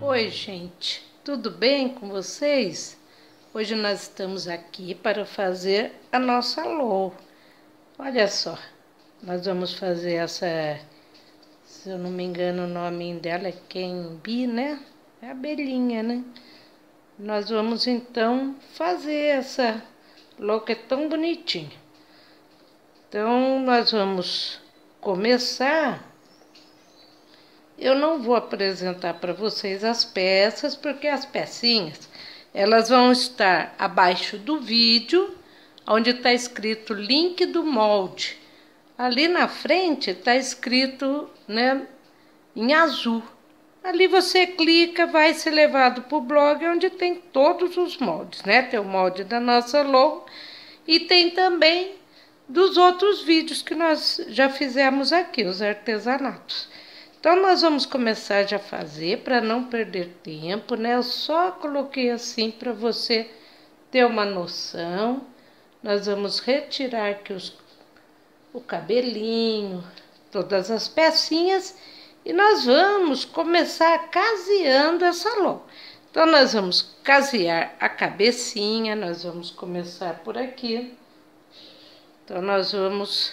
Oi, gente, tudo bem com vocês? Hoje nós estamos aqui para fazer a nossa lou. Olha só, nós vamos fazer essa, se eu não me engano, o nome dela é Quembi, né? É abelhinha, né? Nós vamos então fazer essa lou que é tão bonitinha. Então, nós vamos começar. Eu não vou apresentar para vocês as peças, porque as pecinhas, elas vão estar abaixo do vídeo, onde está escrito link do molde. Ali na frente está escrito, né, em azul. Ali você clica, vai ser levado para o blog, onde tem todos os moldes, né? Tem o molde da nossa logo e tem também dos outros vídeos que nós já fizemos aqui, os artesanatos. Então, nós vamos começar já a fazer, para não perder tempo, né? Eu só coloquei assim para você ter uma noção. Nós vamos retirar aqui o cabelinho, todas as pecinhas, e nós vamos começar caseando essa lou. Então, nós vamos casear a cabecinha, nós vamos começar por aqui. Então, nós vamos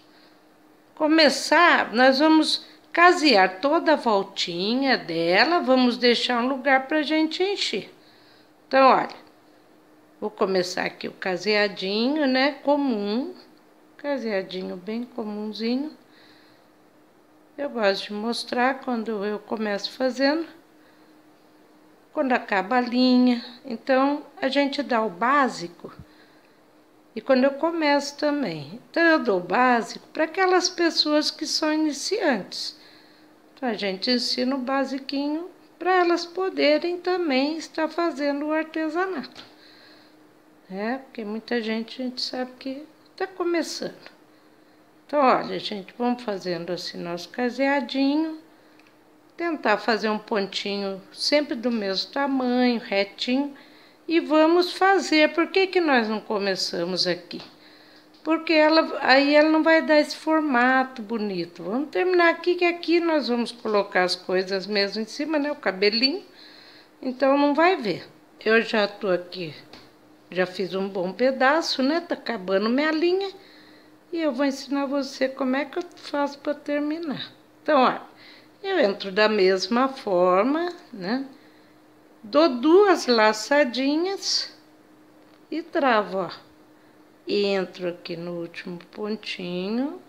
casear toda a voltinha dela, vamos deixar um lugar para a gente encher. Então, olha, vou começar aqui o caseadinho, né, comum, caseadinho bem comumzinho. Eu gosto de mostrar quando eu começo fazendo, quando acaba a linha. Então, a gente dá o básico e quando eu começo também. Então, eu dou o básico para aquelas pessoas que são iniciantes. Então, a gente ensina o basiquinho para elas poderem também estar fazendo o artesanato. Porque muita gente, a gente sabe que está começando. Então, olha, gente, vamos fazendo assim nosso caseadinho. Tentar fazer um pontinho sempre do mesmo tamanho, retinho. E vamos fazer. Por que nós não começamos aqui? Porque aí ela não vai dar esse formato bonito. Vamos terminar aqui, que aqui nós vamos colocar as coisas mesmo em cima, né? O cabelinho. Então, não vai ver. Eu já tô aqui, já fiz um bom pedaço, né? Tá acabando minha linha. E eu vou ensinar você como é que eu faço para terminar. Então, olha, eu entro da mesma forma, né? Dou duas laçadinhas e travo, ó. Entro aqui no último pontinho,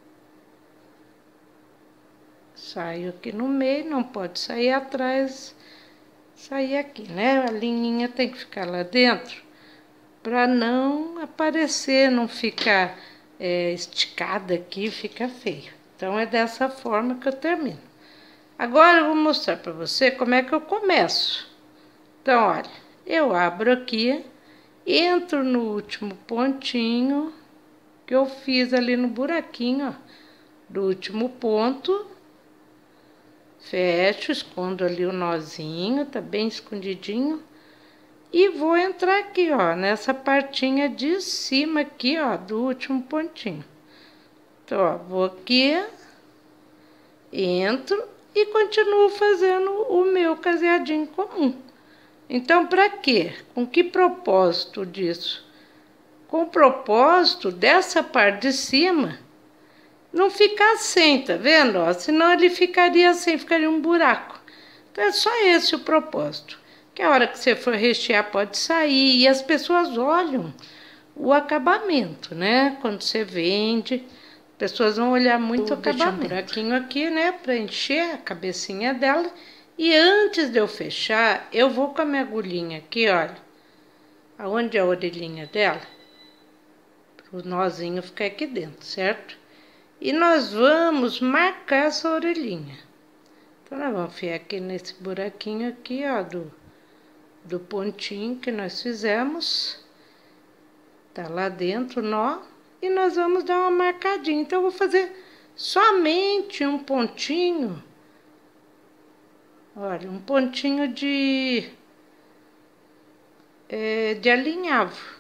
saio aqui no meio, não pode sair atrás, sair aqui, né? A linhinha tem que ficar lá dentro, para não aparecer, não ficar esticada aqui, fica feio. Então, é dessa forma que eu termino. Agora, eu vou mostrar para você como é que eu começo. Então, olha, eu abro aqui, entro no último pontinho que eu fiz ali no buraquinho, ó, do último ponto. Fecho, escondo ali o nozinho, tá bem escondidinho. E vou entrar aqui, ó, nessa partinha de cima aqui, ó, do último pontinho. Então, ó, vou aqui, entro e continuo fazendo o meu caseadinho comum. Então, para quê? Com que propósito disso? Com o propósito dessa parte de cima não ficar sem, tá vendo? Ó, senão ele ficaria assim, ficaria um buraco. Então, é só esse o propósito. Que a hora que você for rechear pode sair. E as pessoas olham o acabamento, né? Quando você vende, as pessoas vão olhar muito o acabamento. Um buraquinho aqui, né? Para encher a cabecinha dela. E antes de eu fechar, eu vou com a minha agulhinha aqui, olha. Aonde é a orelhinha dela? Para o nozinho ficar aqui dentro, certo? E nós vamos marcar essa orelhinha. Então, nós vamos enfiar aqui nesse buraquinho aqui, ó, do pontinho que nós fizemos. Tá lá dentro o nó. E nós vamos dar uma marcadinha. Então, eu vou fazer somente um pontinho. Olha, um pontinho de alinhavo.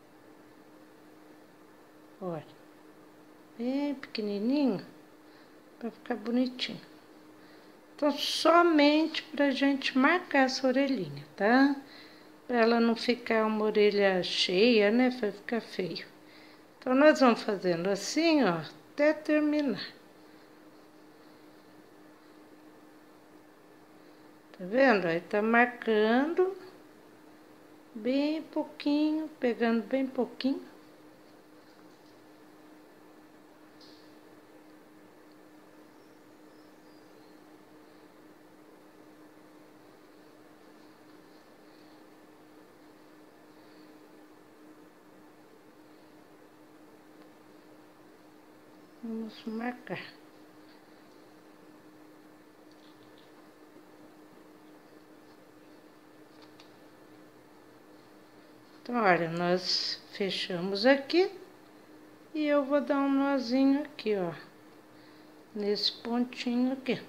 Olha, bem pequenininho, para ficar bonitinho. Então, somente pra gente marcar essa orelhinha, tá? Pra ela não ficar uma orelha cheia, né? Vai ficar feio. Então, nós vamos fazendo assim, ó, até terminar. Tá vendo? Aí tá marcando bem pouquinho, pegando bem pouquinho. Vamos marcar. Então, olha, nós fechamos aqui e eu vou dar um nozinho aqui, ó, nesse pontinho aqui.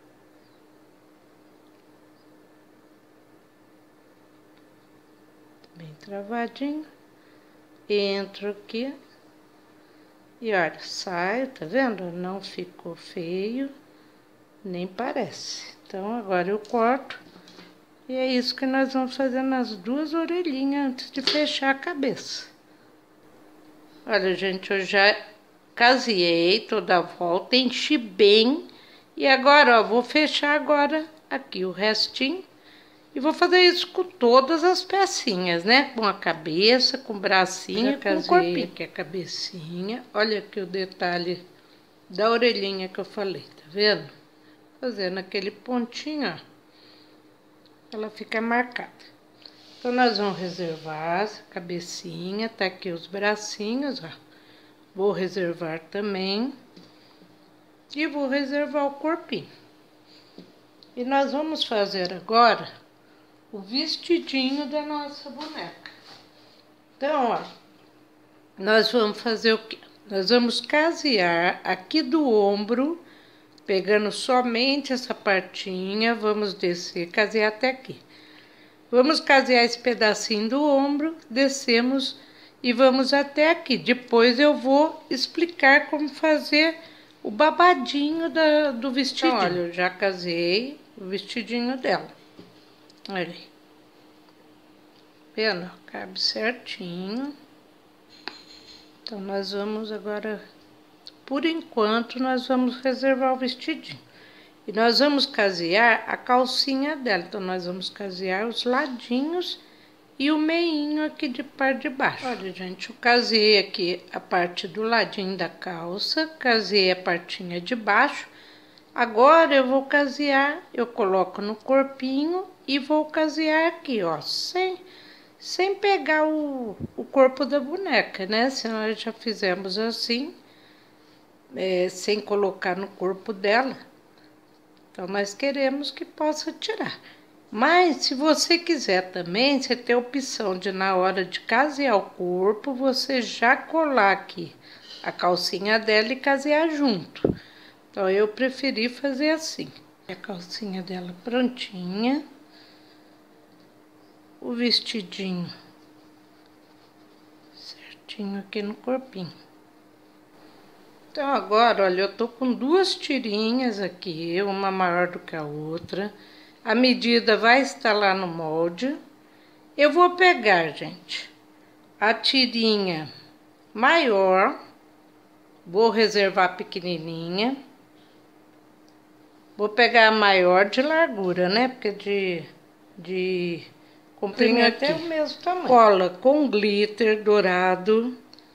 Bem travadinho. Entro aqui e olha, saio, tá vendo? Não ficou feio, nem parece. Então, agora eu corto. E é isso que nós vamos fazer nas duas orelhinhas antes de fechar a cabeça. Olha, gente, eu já caseei toda a volta, enchi bem. E agora, ó, vou fechar agora aqui o restinho. E vou fazer isso com todas as pecinhas, né? Com a cabeça, com o bracinho, com o corpinho. Aqui a cabecinha. Olha aqui o detalhe da orelhinha que eu falei, tá vendo? Fazendo aquele pontinho, ó. Ela fica marcada. Então, nós vamos reservar a cabecinha, tá aqui os bracinhos, ó. Vou reservar também. E vou reservar o corpinho. E nós vamos fazer agora o vestidinho da nossa boneca. Então, ó, nós vamos fazer o quê? Nós vamos casear aqui do ombro, pegando somente essa partinha, vamos descer, casear até aqui. Vamos casear esse pedacinho do ombro, descemos e vamos até aqui. Depois eu vou explicar como fazer o babadinho do vestidinho. Então, olha, eu já casei o vestidinho dela. Olha aí. Vendo? Cabe certinho. Então, nós vamos agora, por enquanto, nós vamos reservar o vestidinho. E nós vamos casear a calcinha dela. Então, nós vamos casear os ladinhos e o meinho aqui de parte de baixo. Olha, gente, eu casei aqui a parte do ladinho da calça, casei a partinha de baixo. Agora, eu vou casear, eu coloco no corpinho e vou casear aqui, ó, sem pegar o corpo da boneca, né? Se nós já fizemos assim, sem colocar no corpo dela. Então, nós queremos que possa tirar. Mas, se você quiser também, você tem a opção de, na hora de casear o corpo, você já colar aqui a calcinha dela e casear junto. Então, eu preferi fazer assim. A calcinha dela prontinha. O vestidinho certinho aqui no corpinho. Então, agora, olha, eu tô com duas tirinhas aqui, uma maior do que a outra. A medida vai estar lá no molde. Eu vou pegar, gente, a tirinha maior, vou reservar pequenininha. Vou pegar a maior de largura, né? Porque de comprimento até o mesmo tamanho. Cola com glitter dourado.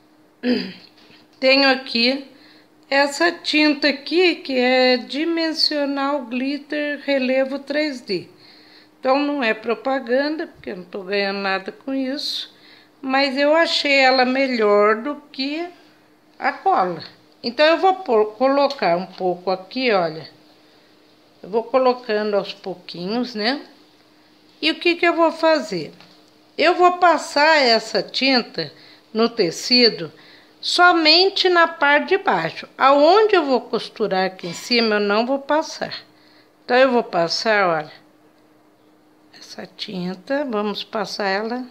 Tenho aqui essa tinta aqui, que é Dimensional Glitter Relevo 3D. Então, não é propaganda, porque eu não tô ganhando nada com isso. Mas eu achei ela melhor do que a cola. Então, eu vou colocar um pouco aqui, olha. Eu vou colocando aos pouquinhos, né? E o que eu vou fazer? Eu vou passar essa tinta no tecido somente na parte de baixo. Aonde eu vou costurar aqui em cima, eu não vou passar. Então, eu vou passar, olha, essa tinta, vamos passar ela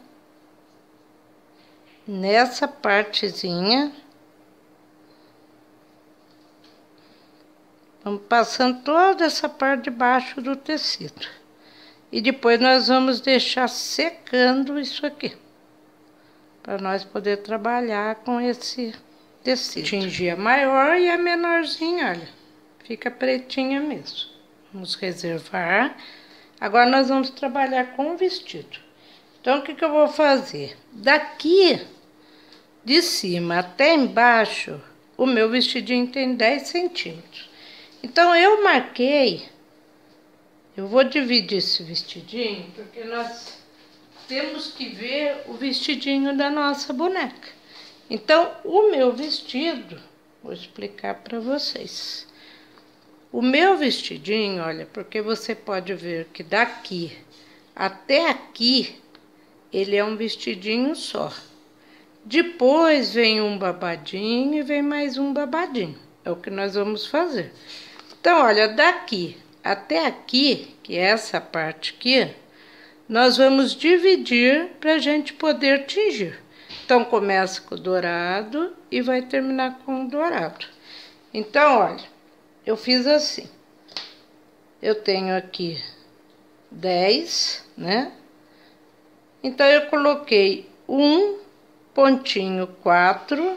nessa partezinha. Vamos passando toda essa parte de baixo do tecido. E depois nós vamos deixar secando isso aqui. Para nós poder trabalhar com esse tecido. Tingia maior e a menorzinha, olha, fica pretinha mesmo. Vamos reservar. Agora nós vamos trabalhar com o vestido. Então, o que eu vou fazer? Daqui de cima até embaixo, o meu vestidinho tem 10 centímetros. Então, eu marquei, eu vou dividir esse vestidinho, porque nós temos que ver o vestidinho da nossa boneca. Então, o meu vestido, vou explicar para vocês. O meu vestidinho, olha, porque você pode ver que daqui até aqui, ele é um vestidinho só. Depois vem um babadinho e vem mais um babadinho. É o que nós vamos fazer. Então, olha, daqui até aqui, que é essa parte aqui, nós vamos dividir para a gente poder tingir. Então, começa com o dourado e vai terminar com o dourado. Então, olha, eu fiz assim. Eu tenho aqui 10, né? Então, eu coloquei um pontinho 4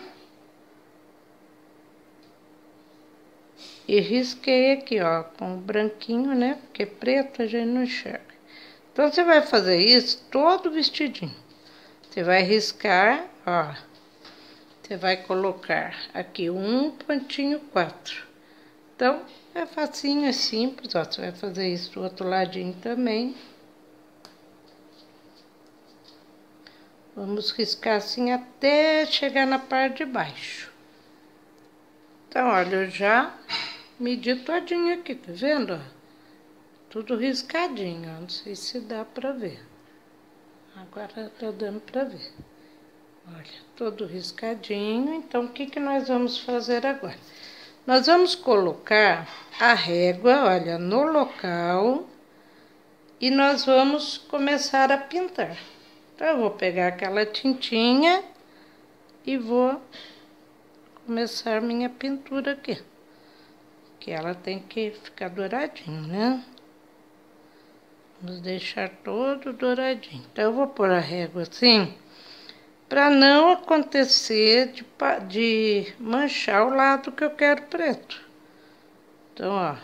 e risquei aqui, ó, com o branquinho, né? Porque preto a gente não enxerga. Então, você vai fazer isso todo vestidinho. Você vai riscar, ó. Você vai colocar aqui um pontinho 4. Então, é facinho, é simples, ó. Você vai fazer isso do outro ladinho também. Vamos riscar assim até chegar na parte de baixo. Então, olha, eu já medi todinho aqui, tá vendo, ó? Tudo riscadinho, ó. Não sei se dá pra ver. Agora tá dando pra ver. Olha, todo riscadinho. Então, o que que nós vamos fazer agora? Nós vamos colocar a régua, olha, no local. E nós vamos começar a pintar. Então, eu vou pegar aquela tintinha e vou começar minha pintura aqui. Que ela tem que ficar douradinho, né? Vamos deixar todo douradinho. Então, eu vou pôr a régua assim, para não acontecer de manchar o lado que eu quero preto. Então, ó.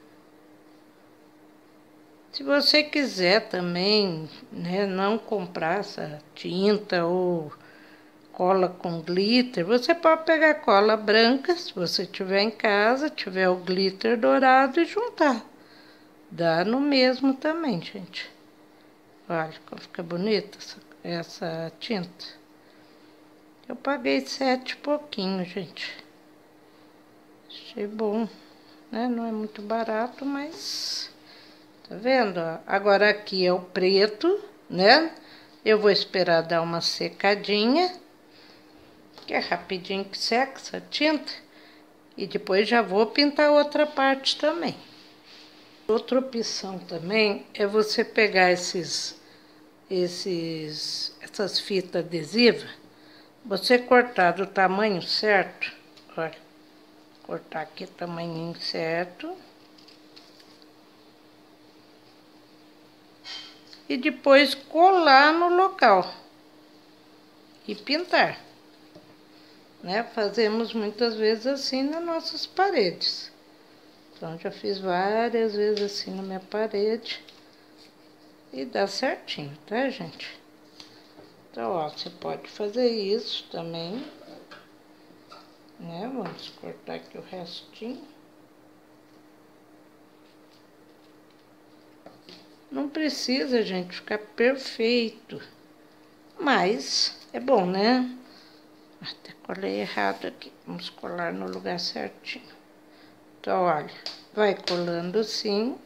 Se você quiser também, né, não comprar essa tinta ou cola com glitter, você pode pegar cola branca, se você tiver em casa, tiver o glitter dourado e juntar. Dá no mesmo também, gente. Olha como fica bonita essa tinta. Eu paguei 7 e pouquinho, gente. Achei bom, né? Não é muito barato, mas... Tá vendo? Agora aqui é o preto, né? Eu vou esperar dar uma secadinha, que é rapidinho que seca essa tinta. E depois já vou pintar outra parte também. Outra opção também é você pegar essas fitas adesivas, você cortar do tamanho certo, olha, cortar aqui o tamanho certo. E depois colar no local e pintar, né? Fazemos muitas vezes assim nas nossas paredes. Então, já fiz várias vezes assim na minha parede e dá certinho, tá, gente? Então, ó, você pode fazer isso também, né? Vamos cortar aqui o restinho. Não precisa, gente, ficar perfeito, mas é bom, né? Até colei errado aqui, vamos colar no lugar certinho. Então, olha, vai colando assim,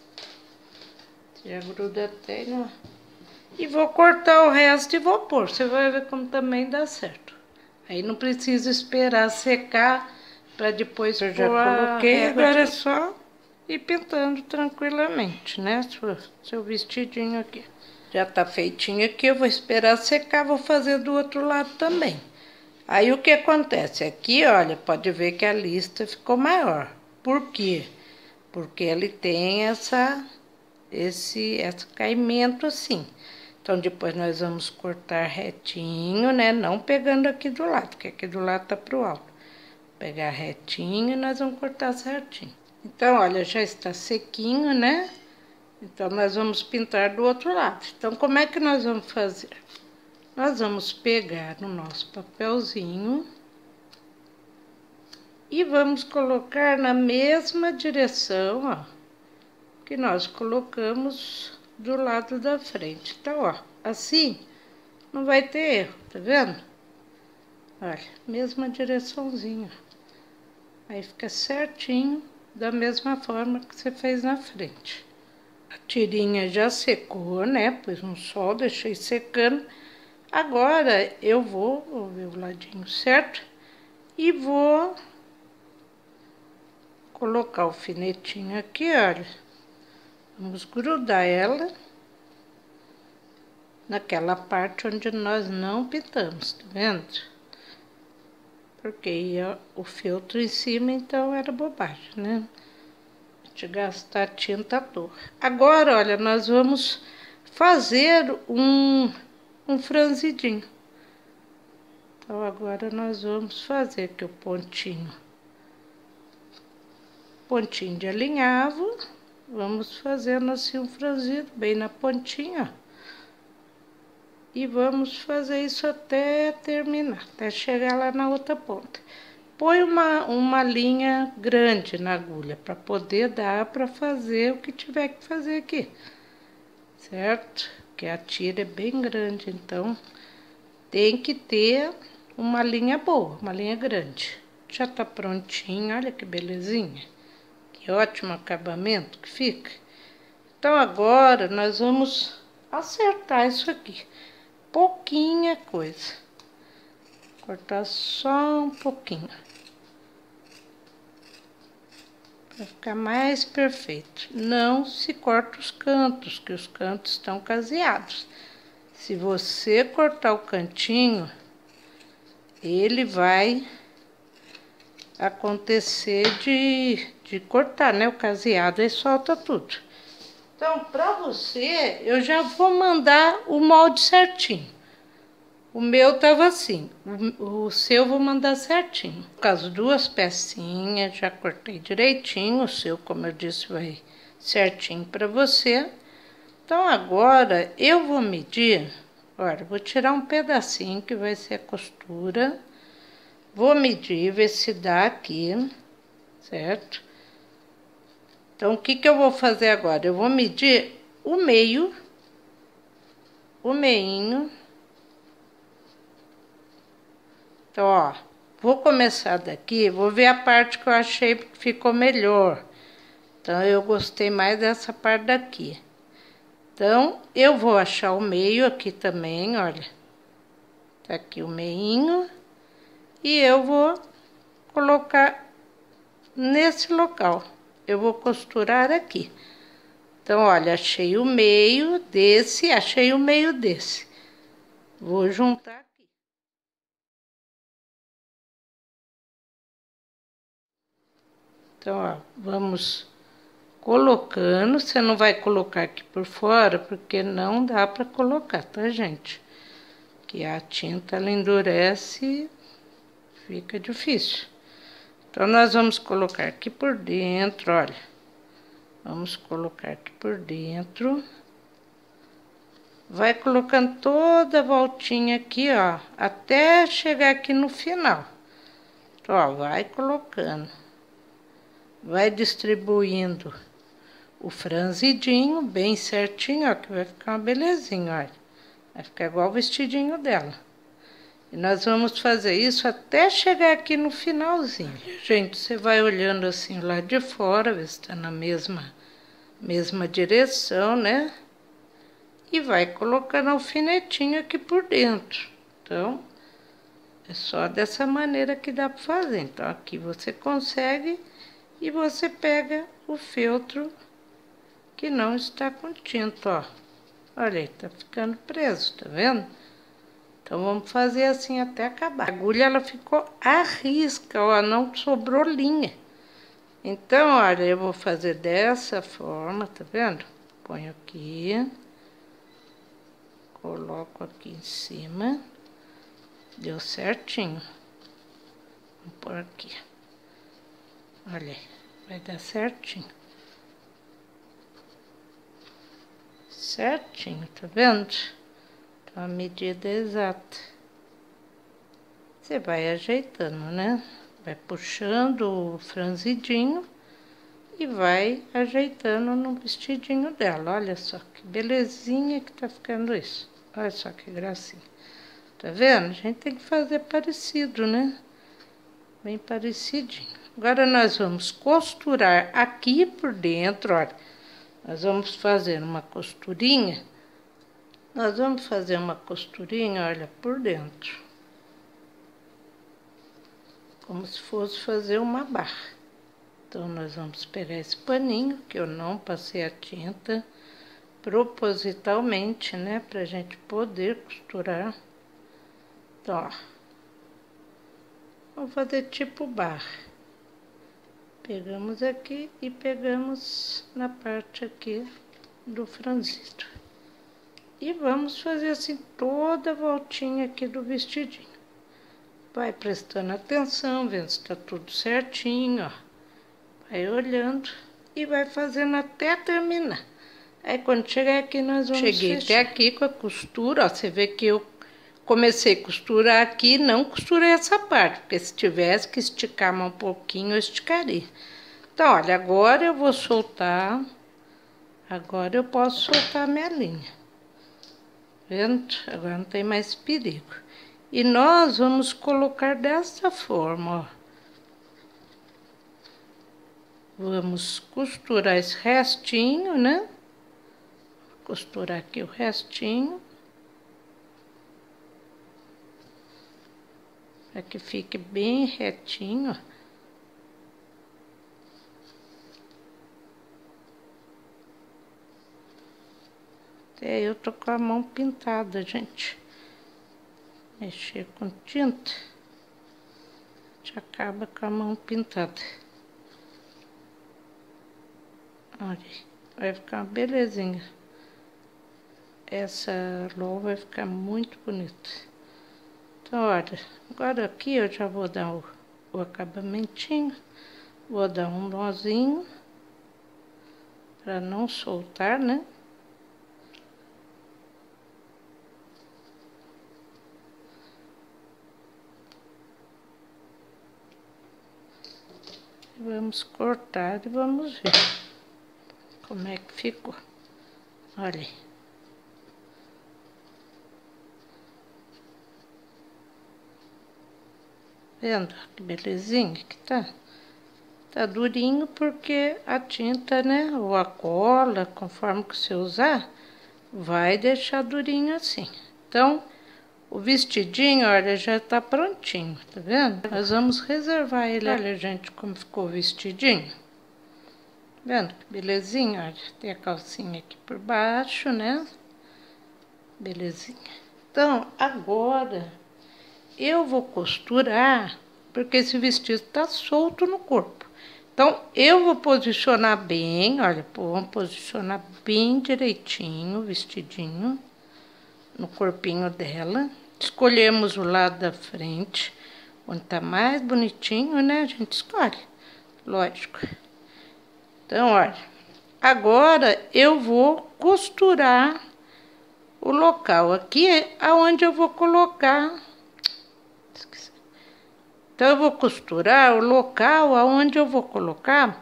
já gruda até, né? E vou cortar o resto e vou pôr, você vai ver como também dá certo. Aí não precisa esperar secar para depois eu já coloquei, agora é só... E pintando tranquilamente, né? Seu vestidinho aqui. Já tá feitinho aqui, eu vou esperar secar, vou fazer do outro lado também. Aí, o que acontece? Aqui, olha, pode ver que a lista ficou maior. Por quê? Porque ele tem esse caimento assim. Então, depois nós vamos cortar retinho, né? Não pegando aqui do lado, porque aqui do lado tá pro alto. Pegar retinho e nós vamos cortar certinho. Então, olha, já está sequinho, né? Então, nós vamos pintar do outro lado. Então, como é que nós vamos fazer? Nós vamos pegar o nosso papelzinho e vamos colocar na mesma direção, ó, que nós colocamos do lado da frente. Então, ó, assim não vai ter erro, tá vendo? Olha, mesma direçãozinha. Aí fica certinho, da mesma forma que você fez na frente. A tirinha já secou, né? Pus no sol, deixei secando. Agora eu vou ver o ladinho certo e vou colocar o alfinetinho aqui, olha. Vamos grudar ela naquela parte onde nós não pintamos, tá vendo? Porque ia o feltro em cima, então era bobagem, né? De gastar tinta à toa. Agora, olha, nós vamos fazer um franzidinho. Então, agora nós vamos fazer aqui o pontinho de alinhavo. Vamos fazendo assim um franzido bem na pontinha, ó. E vamos fazer isso até terminar, até chegar lá na outra ponta. Põe uma linha grande na agulha, para poder dar para fazer o que tiver que fazer aqui, certo? Porque a tira é bem grande, então tem que ter uma linha boa, uma linha grande. Já tá prontinho, olha que belezinha. Que ótimo acabamento que fica. Então, agora nós vamos acertar isso aqui. Pouquinha coisa. Cortar só um pouquinho. Para ficar mais perfeito. Não se corta os cantos, que os cantos estão caseados. Se você cortar o cantinho, ele vai acontecer de cortar, né? O caseado aí solta tudo. Então, para você, eu já vou mandar o molde certinho. O meu tava assim, o seu eu vou mandar certinho. No caso, 2 pecinhas, já cortei direitinho. O seu, como eu disse, vai certinho para você. Então, agora, eu vou medir, olha, vou tirar um pedacinho que vai ser a costura. Vou medir, ver se dá aqui, certo? Então, o que eu vou fazer agora? Eu vou medir o meio, o meinho. Então, ó, vou começar daqui, vou ver a parte que eu achei que ficou melhor. Então, eu gostei mais dessa parte daqui. Então, eu vou achar o meio aqui também, olha. Tá aqui o meinho. E eu vou colocar nesse local. Eu vou costurar aqui. Então, olha, achei o meio desse, achei o meio desse. Vou juntar aqui. Então, ó, vamos colocando. Você não vai colocar aqui por fora, porque não dá para colocar, tá, gente? Que a tinta ela endurece, fica difícil. Então, nós vamos colocar aqui por dentro, olha. Vamos colocar aqui por dentro. Vai colocando toda a voltinha aqui, ó, até chegar aqui no final. Então, ó, vai colocando. Vai distribuindo o franzidinho bem certinho, ó, que vai ficar uma belezinha, olha. Vai ficar igual o vestidinho dela. E nós vamos fazer isso até chegar aqui no finalzinho. Gente, você vai olhando assim lá de fora, ver se tá na mesma direção, né? E vai colocando alfinetinho aqui por dentro. Então, é só dessa maneira que dá para fazer. Então, aqui você consegue e você pega o feltro que não está com tinta, ó. Olha aí, tá ficando preso, tá vendo? Então, vamos fazer assim até acabar. A agulha, ela ficou à risca, ó, não sobrou linha. Então, olha, eu vou fazer dessa forma, tá vendo? Ponho aqui, coloco aqui em cima, deu certinho. Vou pôr aqui. Olha aí, vai dar certinho. Certinho, tá vendo? Então, a medida é exata. Você vai ajeitando, né? Vai puxando o franzidinho e vai ajeitando no vestidinho dela. Olha só que belezinha que tá ficando isso. Olha só que gracinha. Tá vendo? A gente tem que fazer parecido, né? Bem parecidinho. Agora, nós vamos costurar aqui por dentro, olha. Nós vamos fazer uma costurinha. Nós vamos fazer uma costurinha, olha, por dentro. Como se fosse fazer uma barra. Então, nós vamos pegar esse paninho, que eu não passei a tinta, propositalmente, né? Pra gente poder costurar. Então, ó. Vamos fazer tipo barra. Pegamos aqui e pegamos na parte aqui do franzido. E vamos fazer assim toda a voltinha aqui do vestidinho. Vai prestando atenção, vendo se tá tudo certinho, ó. Vai olhando e vai fazendo até terminar. Aí, quando chegar aqui, nós vamos Cheguei fechar. Até aqui com a costura, ó. Você vê que eu comecei a costurar aqui, não costurei essa parte, porque se tivesse que esticar mais um pouquinho, eu esticaria. Então, olha, agora eu vou soltar. Agora eu posso soltar a minha linha. Vendo? Agora não tem mais perigo. E nós vamos colocar dessa forma, ó. Vamos costurar esse restinho, né? Costurar aqui o restinho. Para que fique bem retinho, ó. Até eu tô com a mão pintada, gente. Mexer com tinta, a gente acaba com a mão pintada. Olha, vai ficar uma belezinha. Essa lã vai ficar muito bonita. Então, olha, agora aqui eu já vou dar o acabamentinho. Vou dar um nozinho, para não soltar, né? Vamos cortar e vamos ver como é que ficou. Olha aí. Vendo que belezinha que tá? Tá durinho porque a tinta, né, ou a cola, conforme que você usar, vai deixar durinho assim. Então, o vestidinho, olha, já tá prontinho, tá vendo? Nós vamos reservar ele. Olha, gente, como ficou o vestidinho. Vendo que belezinha? Olha, tem a calcinha aqui por baixo, né? Belezinha. Então, agora eu vou costurar, porque esse vestido tá solto no corpo. Então, eu vou posicionar bem, olha, vamos posicionar bem direitinho o vestidinho no corpinho dela. Escolhemos o lado da frente, onde tá mais bonitinho, né? A gente escolhe, lógico. Então, olha, agora eu vou costurar o local aqui, aonde eu vou colocar. Esqueci. Então, eu vou costurar o local aonde eu vou colocar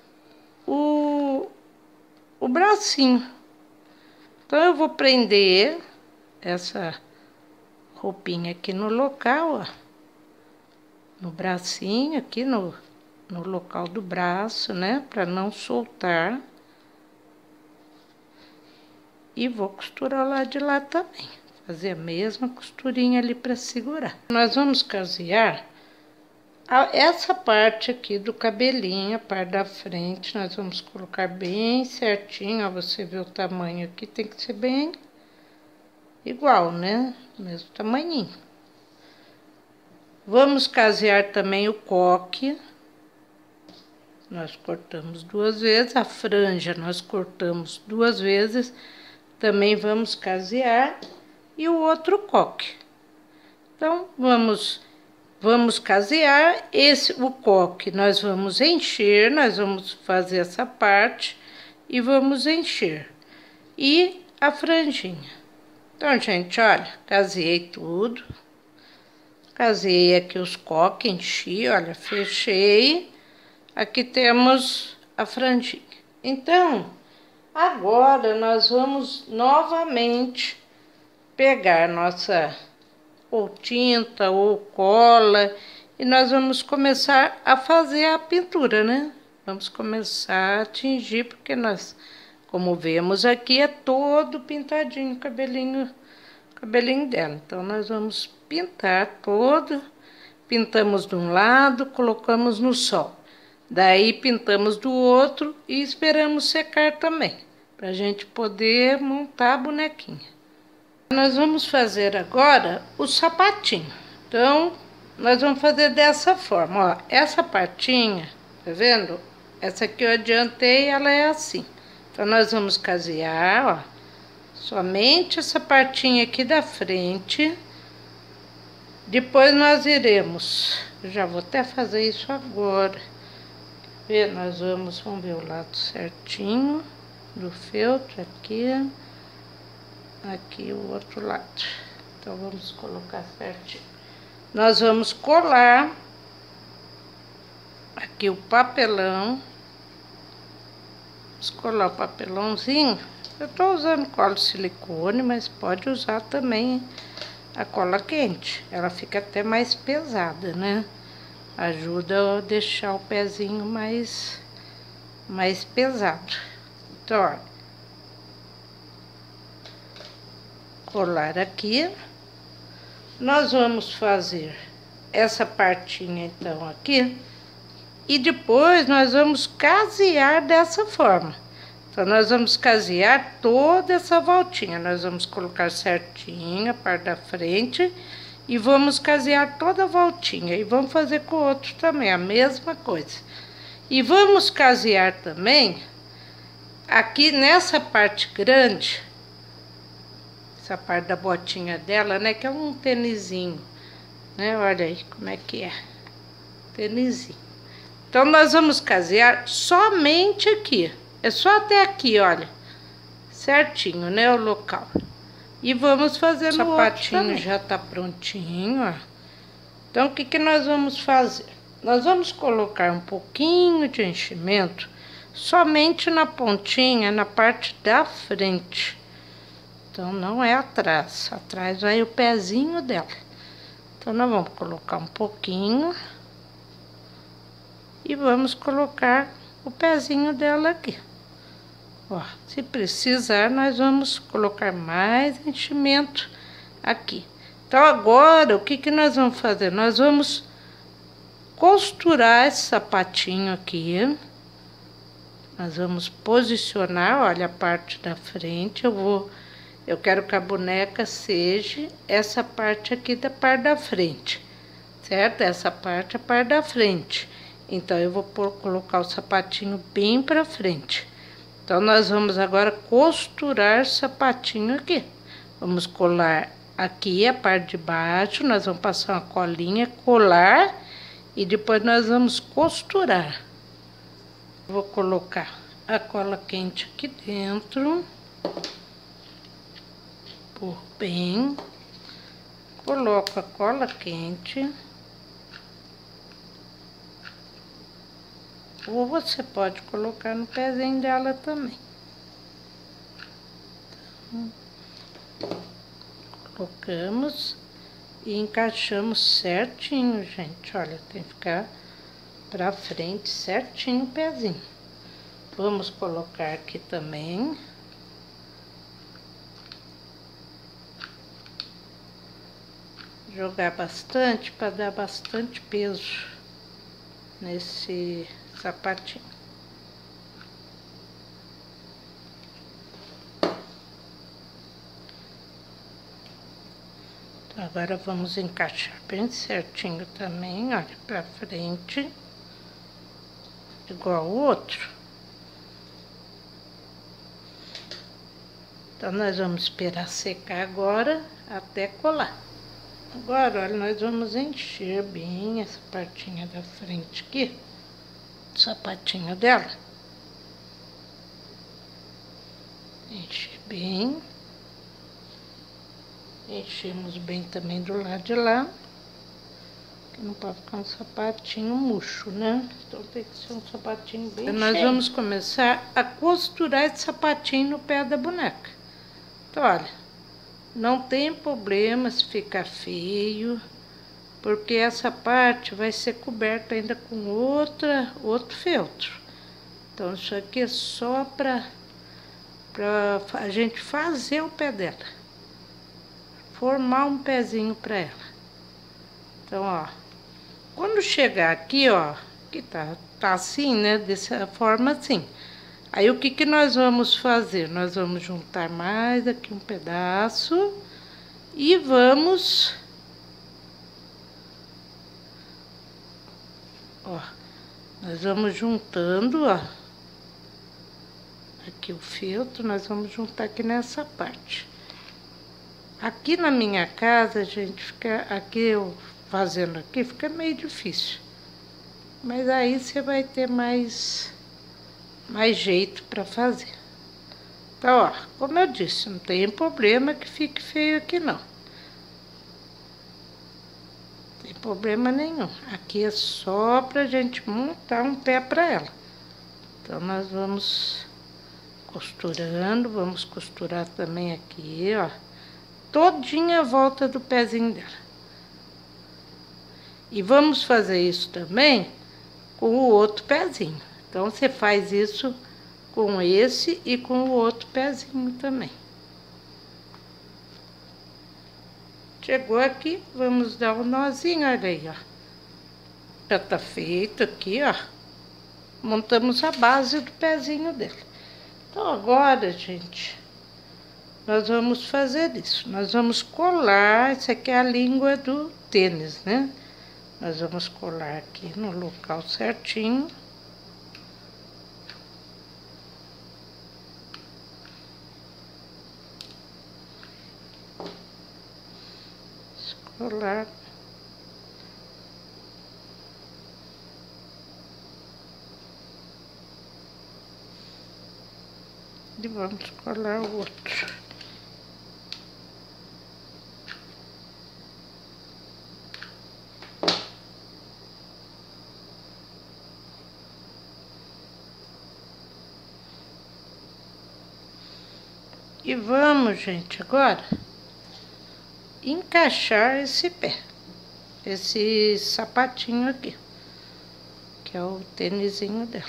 o bracinho. Então, eu vou prender essa roupinha aqui no local, ó. No bracinho, aqui no local do braço, né? Pra não soltar. E vou costurar lá de lá também. Fazer a mesma costurinha ali pra segurar. Nós vamos casear essa parte aqui do cabelinho, a parte da frente, nós vamos colocar bem certinho, ó, você vê o tamanho aqui, tem que ser bem igual, né? Mesmo tamanhinho. Vamos casear também o coque. nós cortamos 2 vezes, a franja nós cortamos 2 vezes, também vamos casear, e o outro coque. Então, vamos casear, o coque nós vamos encher, nós vamos fazer essa parte e vamos encher. E a franjinha. Então, gente, olha, caseei tudo. Caseei aqui os coques, enchi, olha, fechei. Aqui temos a franjinha. Então, agora nós vamos novamente pegar nossa ou tinta ou cola e nós vamos começar a fazer a pintura, né? Vamos começar a tingir, porque nós, como vemos aqui, é todo pintadinho o cabelinho dela. Então, nós vamos pintar todo, pintamos de um lado, colocamos no sol. Daí, pintamos do outro e esperamos secar também, pra gente poder montar a bonequinha. Nós vamos fazer agora o sapatinho. Então, nós vamos fazer dessa forma, ó. Essa partinha, tá vendo? Essa aqui eu adiantei, ela é assim. Então, nós vamos casear, ó. Somente essa partinha aqui da frente. Depois nós iremos... Eu já vou até fazer isso agora. Nós vamos ver o lado certinho do feltro aqui. Aqui o outro lado. Então, vamos colocar certinho. Nós vamos colar aqui o papelão. Vamos colar o papelãozinho. Eu tô usando cola de silicone, mas pode usar também a cola quente. Ela fica até mais pesada, né? Ajuda a deixar o pezinho mais pesado. Então, ó. Colar aqui. Nós vamos fazer essa partinha, então, aqui. E depois nós vamos casear dessa forma. Então, nós vamos casear toda essa voltinha. Nós vamos colocar certinho a parte da frente e vamos casear toda a voltinha. E vamos fazer com o outro também, a mesma coisa. E vamos casear também aqui nessa parte grande, essa parte da botinha dela, né, que é um tênisinho, né, olha aí como é que é, tênisinho. Então, nós vamos casear somente aqui, é só até aqui, olha, certinho, né, o local. E vamos fazer no outro também. O sapatinho já tá prontinho, ó. Então, o que que nós vamos fazer? Nós vamos colocar um pouquinho de enchimento somente na pontinha, na parte da frente. Então, não é atrás. Atrás vai o pezinho dela. Então, nós vamos colocar um pouquinho. E vamos colocar o pezinho dela aqui. Ó, se precisar, nós vamos colocar mais enchimento aqui. Então, agora, o que que nós vamos fazer? Nós vamos costurar esse sapatinho aqui. Nós vamos posicionar, olha, a parte da frente. Eu quero que a boneca seja essa parte aqui da parte da frente, certo? Essa parte é a parte da frente. Então, eu vou colocar o sapatinho bem pra frente. Então, nós vamos agora costurar o sapatinho aqui. Vamos colar aqui a parte de baixo, nós vamos passar uma colinha, colar e depois nós vamos costurar. Vou colocar a cola quente aqui dentro. Por bem, coloco a cola quente, ou você pode colocar no pezinho dela também. Então, colocamos e encaixamos certinho, gente. Olha, tem que ficar pra frente certinho o pezinho. Vamos colocar aqui também. Jogar bastante para dar bastante peso nesse sapatinho. Então, agora vamos encaixar bem certinho também, olha, pra frente. igual o outro. Então, nós vamos esperar secar agora até colar. Agora, olha, nós vamos encher bem essa partinha da frente aqui, o sapatinho dela. Encher bem. Enchemos bem também do lado de lá. Que não pode ficar um sapatinho murcho, né? Então tem que ser um sapatinho bem cheio. Nós vamos começar a costurar esse sapatinho no pé da boneca. Então, olha, não tem problema se ficar feio, porque essa parte vai ser coberta ainda com outro feltro. Então, isso aqui é só para a gente fazer o pé dela. Formar um pezinho para ela. Então, ó, quando chegar aqui, ó, que tá assim, né, dessa forma assim. Aí, o que nós vamos fazer? Nós vamos juntar mais aqui um pedaço e vamos, ó, nós vamos juntando, ó, aqui o feltro, nós vamos juntar aqui nessa parte. Aqui na minha casa, gente, fica aqui, eu fazendo aqui, fica meio difícil. Mas aí você vai ter mais jeito para fazer. Então, ó, como eu disse, não tem problema que fique feio aqui, não. Não tem problema nenhum. Aqui é só pra gente montar um pé para ela. Então, nós vamos costurando, vamos costurar também aqui, ó, todinha a volta do pezinho dela. E vamos fazer isso também com o outro pezinho. Então, você faz isso com esse e com o outro pezinho também. Chegou aqui, vamos dar um nozinho, olha aí, ó. Já tá feito aqui, ó. Montamos a base do pezinho dele. Então, agora, gente, nós vamos fazer isso. Nós vamos colar, essa aqui é a língua do tênis, né? Nós vamos colar aqui no local certinho. Colar. E vamos colar o outro. E vamos, gente, agora encaixar esse pé, esse sapatinho aqui, que é o tênisinho dela.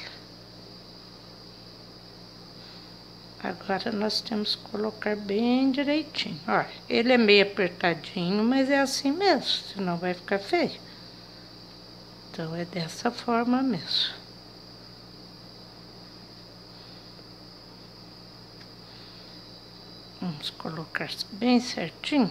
Agora nós temos que colocar bem direitinho. Olha, ele é meio apertadinho, mas é assim mesmo, senão vai ficar feio. Então é dessa forma mesmo. Vamos colocar bem certinho.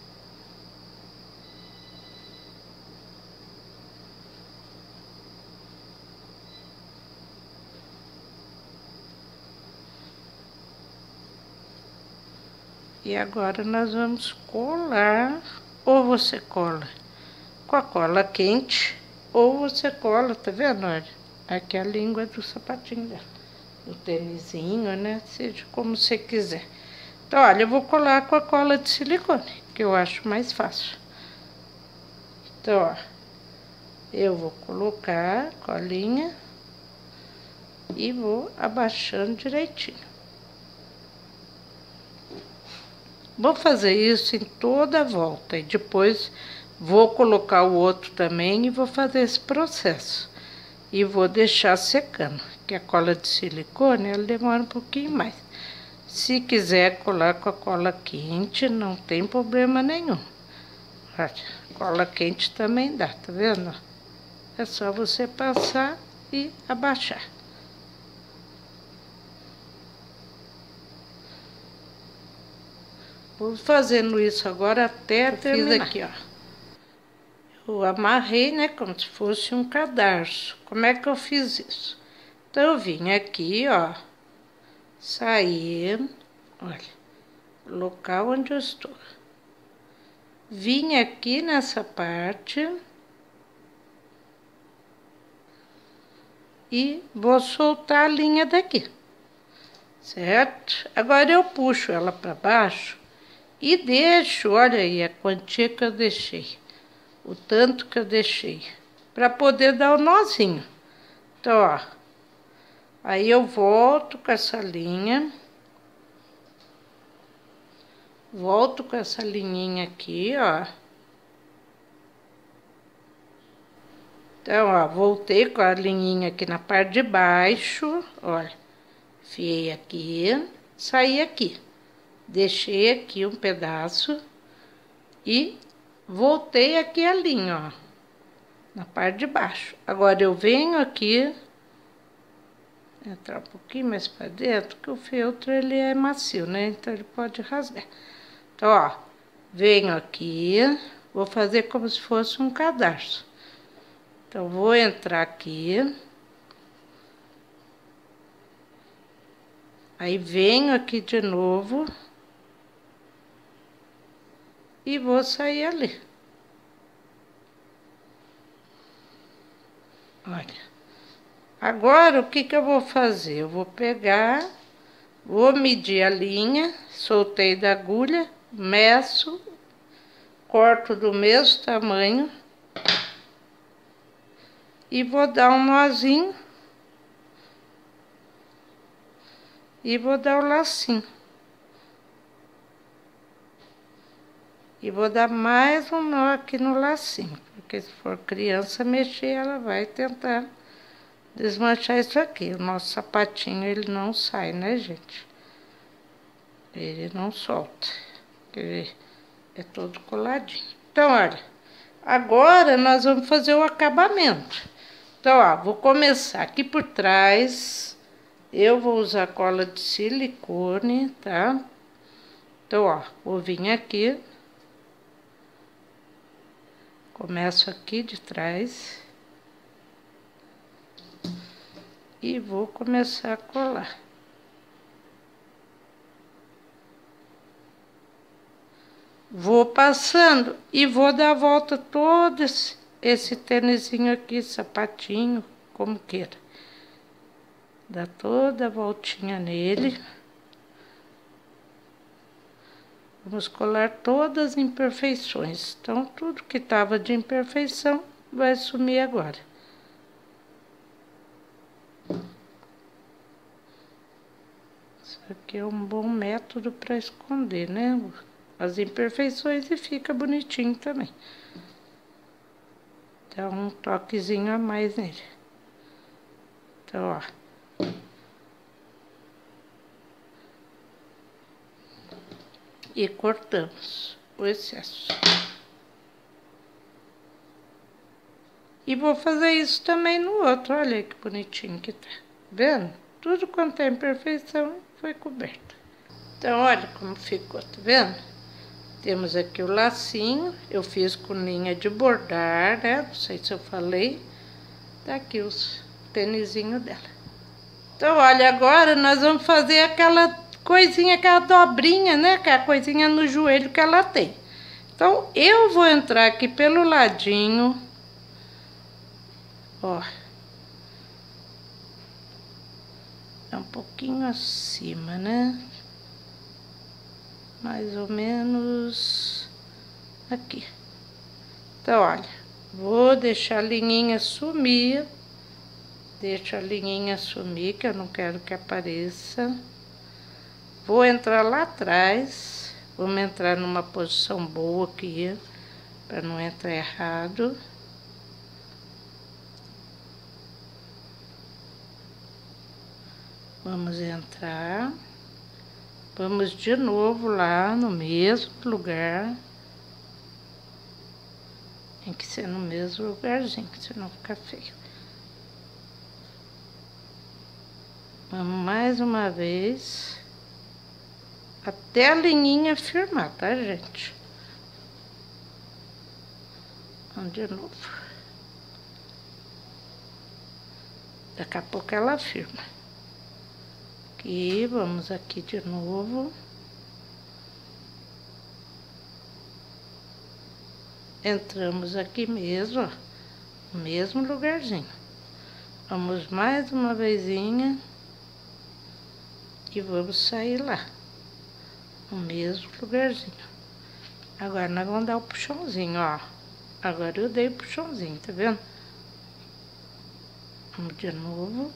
E agora nós vamos colar, ou você cola com a cola quente, ou você cola, tá vendo? Olha, aqui é a língua do sapatinho dela, do tênisinho, né? Seja como você quiser. Então, olha, eu vou colar com a cola de silicone, que eu acho mais fácil. Então, ó, eu vou colocar a colinha e vou abaixando direitinho. Vou fazer isso em toda a volta e depois vou colocar o outro também e vou fazer esse processo. E vou deixar secando, que a cola de silicone, ela demora um pouquinho mais. Se quiser colar com a cola quente, não tem problema nenhum. Olha, cola quente também dá, tá vendo? É só você passar e abaixar. Vou fazendo isso agora até terminar. Fiz aqui, ó. Eu amarrei, né, como se fosse um cadarço. Como é que eu fiz isso? Então, eu vim aqui, ó, sair, olha, o local onde eu estou. Vim aqui nessa parte e vou soltar a linha daqui, certo? Agora eu puxo ela para baixo e deixo, olha aí a quantia que eu deixei, o tanto que eu deixei, para poder dar o nozinho. Então, ó, aí eu volto com essa linha, volto com essa linhinha aqui, ó. Então, ó, voltei com a linhinha aqui na parte de baixo, olha, enfiei aqui, saí aqui, deixei aqui um pedaço e voltei aqui a linha, ó, na parte de baixo. Agora, eu venho aqui, entrar um pouquinho mais para dentro, que o feltro, ele é macio, né? Então, ele pode rasgar. Então, ó, venho aqui, vou fazer como se fosse um cadarço. Então, vou entrar aqui. Aí, venho aqui de novo. E vou sair ali. Olha. Agora, o que que eu vou fazer? Eu vou pegar, vou medir a linha, soltei da agulha, meço, corto do mesmo tamanho. E vou dar um nozinho. E vou dar o lacinho. E vou dar mais um nó aqui no lacinho. Porque se for criança mexer, ela vai tentar desmanchar isso aqui. O nosso sapatinho, ele não sai, né, gente? Ele não solta. Ele é todo coladinho. Então, olha. Agora, nós vamos fazer o acabamento. Então, ó, vou começar aqui por trás. Eu vou usar cola de silicone, tá? Então, ó, vou vir aqui. Começo aqui de trás. E vou começar a colar. Vou passando e vou dar a volta todo esse tênisinho aqui, sapatinho, como queira. Dá toda a voltinha nele. Vamos colar todas as imperfeições. Então, tudo que tava de imperfeição vai sumir agora. Isso aqui é um bom método para esconder, né? As imperfeições e fica bonitinho também. Dá um toquezinho a mais nele. Então, ó. E cortamos o excesso. E vou fazer isso também no outro. Olha aí que bonitinho que tá. Vendo? Tudo quanto é imperfeição foi coberto. Então, olha como ficou, tá vendo? Temos aqui o lacinho. Eu fiz com linha de bordar, né? Não sei se eu falei. Tá aqui os tênisinhos dela. Então, olha, agora nós vamos fazer aquela coisinha, aquela dobrinha, né? Que é a coisinha no joelho que ela tem. Então, eu vou entrar aqui pelo ladinho. Ó. É um pouquinho acima, né? Mais ou menos aqui. Então, olha. Vou deixar a linhinha sumir. Deixo a linhinha sumir, que eu não quero que apareça. Vou entrar lá atrás. Vamos entrar numa posição boa aqui, para não entrar errado. Vamos entrar. Vamos de novo lá no mesmo lugar. Tem que ser no mesmo lugarzinho, senão fica feio. Vamos mais uma vez. Até a linhinha firmar, tá, gente? Vamos de novo. Daqui a pouco ela firma. Aqui, vamos aqui de novo. Entramos aqui mesmo, ó, no mesmo lugarzinho. Vamos mais uma vezinha e vamos sair lá, no mesmo lugarzinho. Agora nós vamos dar o puxãozinho, ó. Agora eu dei o puxãozinho, tá vendo? Vamos de novo.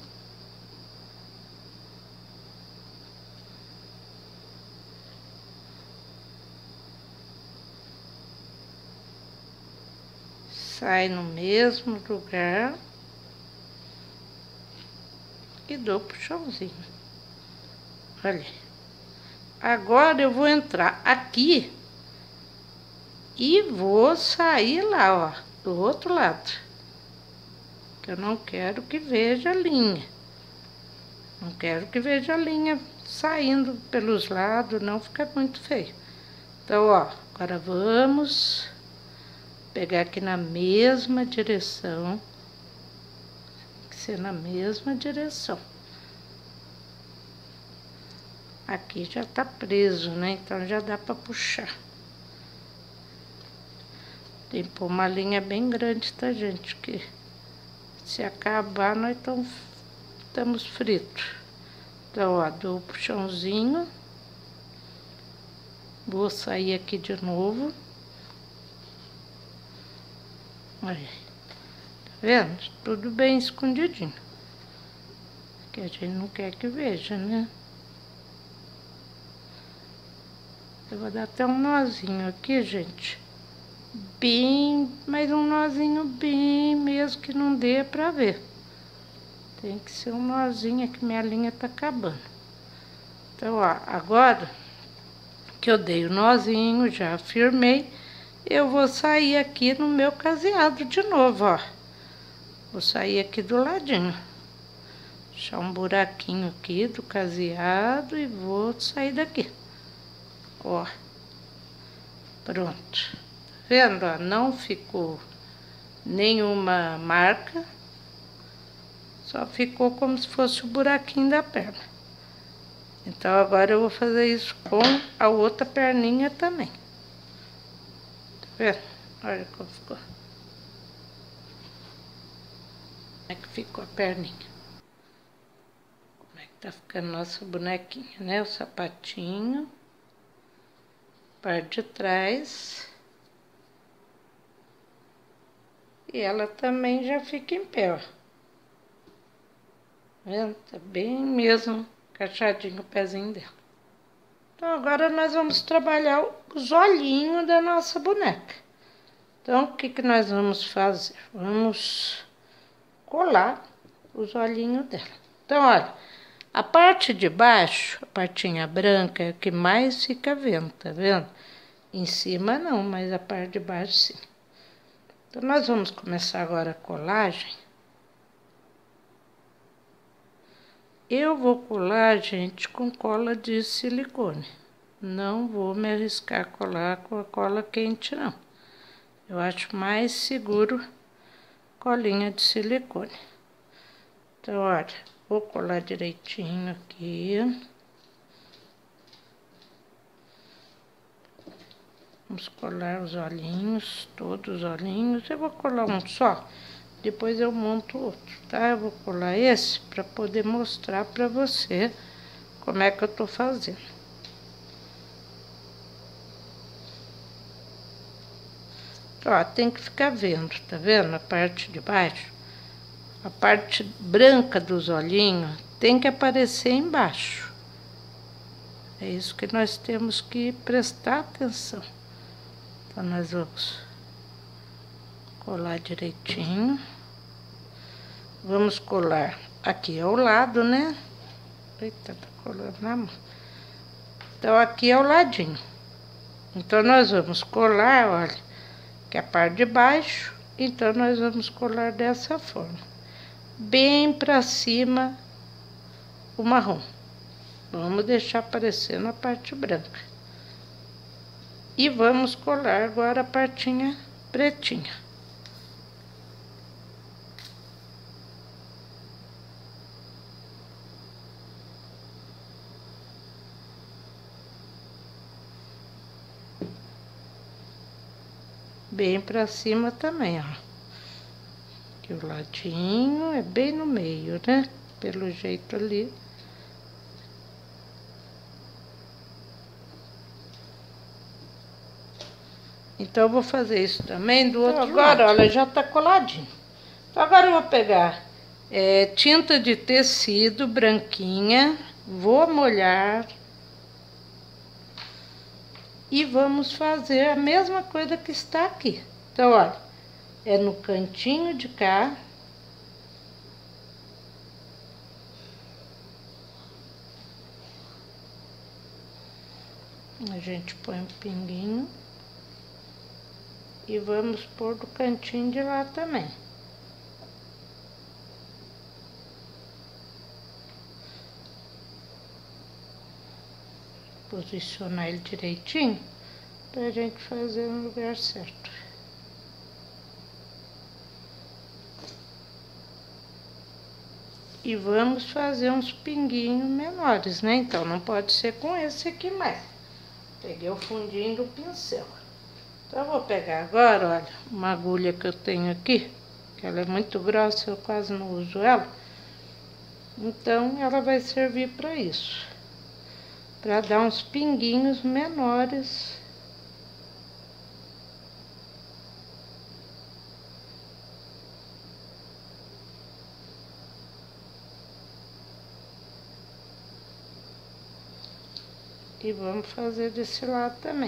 Sai no mesmo lugar e dou puxãozinho. Olha. Agora eu vou entrar aqui e vou sair lá, ó, do outro lado. Que eu não quero que veja a linha. Não quero que veja a linha saindo pelos lados, não fica muito feio. Então, ó, agora vamos pegar aqui na mesma direção. Tem que ser na mesma direção. Aqui já tá preso, né? Então já dá pra puxar. Tem que pôr uma linha bem grande, tá, gente? Que se acabar, nós estamos fritos. Então, ó, dou o puxãozinho. Vou sair aqui de novo. Olha, tá vendo? Tudo bem escondidinho. Que a gente não quer que veja, né? Eu vou dar até um nozinho aqui, gente. Bem, mas um nozinho bem mesmo que não dê pra ver. Tem que ser um nozinho que minha linha tá acabando. Então, ó, agora que eu dei o nozinho, já firmei, eu vou sair aqui no meu caseado de novo, ó. Vou sair aqui do ladinho. Deixar um buraquinho aqui do caseado e vou sair daqui. Ó. Pronto. Tá vendo, ó? Não ficou nenhuma marca. Só ficou como se fosse o buraquinho da perna. Então, agora eu vou fazer isso com a outra perninha também. Tá vendo? Olha como ficou. Como é que ficou a perninha. Como é que tá ficando nossa bonequinha, né? O sapatinho. Parte de trás. E ela também já fica em pé, ó. Tá vendo? Tá bem mesmo encaixadinho o pezinho dela. Então, agora nós vamos trabalhar os olhinhos da nossa boneca. Então, o que que nós vamos fazer? Vamos colar os olhinhos dela. Então, olha, a parte de baixo, a partinha branca, é a que mais fica vendo, tá vendo? Em cima não, mas a parte de baixo sim. Então, nós vamos começar agora a colagem. Eu vou colar, gente, com cola de silicone. Não vou me arriscar a colar com a cola quente, não. Eu acho mais seguro colinha de silicone. Então, olha, vou colar direitinho aqui. Vamos colar os olhinhos, todos os olhinhos. Eu vou colar um só, depois eu monto outro, tá? Eu vou colar esse para poder mostrar para você como é que eu tô fazendo. Ó, tem que ficar vendo, tá vendo? A parte de baixo, a parte branca dos olhinhos tem que aparecer embaixo. É isso que nós temos que prestar atenção. Então, nós vamos colar direitinho. Vamos colar aqui ao lado, né? Eita, tá colando na mão. Então, aqui é o ladinho. Então, nós vamos colar, olha, que é a parte de baixo. Então, nós vamos colar dessa forma. Bem pra cima o marrom. Vamos deixar aparecendo a parte branca. E vamos colar agora a partinha pretinha. bem pra cima também, ó. Aqui o ladinho é bem no meio, né? Pelo jeito ali. Então, eu vou fazer isso também do outro lado. Agora, olha, já tá coladinho. Então, agora eu vou pegar tinta de tecido branquinha, vou molhar e vamos fazer a mesma coisa que está aqui. Então, olha, é no cantinho de cá. A gente põe um pinguinho e vamos pôr do cantinho de lá também. Posicionar ele direitinho pra gente fazer no lugar certo. E vamos fazer uns pinguinhos menores, né? Então, não pode ser com esse aqui mais. Peguei o fundinho do pincel. Então, eu vou pegar agora, olha, uma agulha que eu tenho aqui, que ela é muito grossa, eu quase não uso ela. Então, ela vai servir para isso. Para dar uns pinguinhos menores. E vamos fazer desse lado também.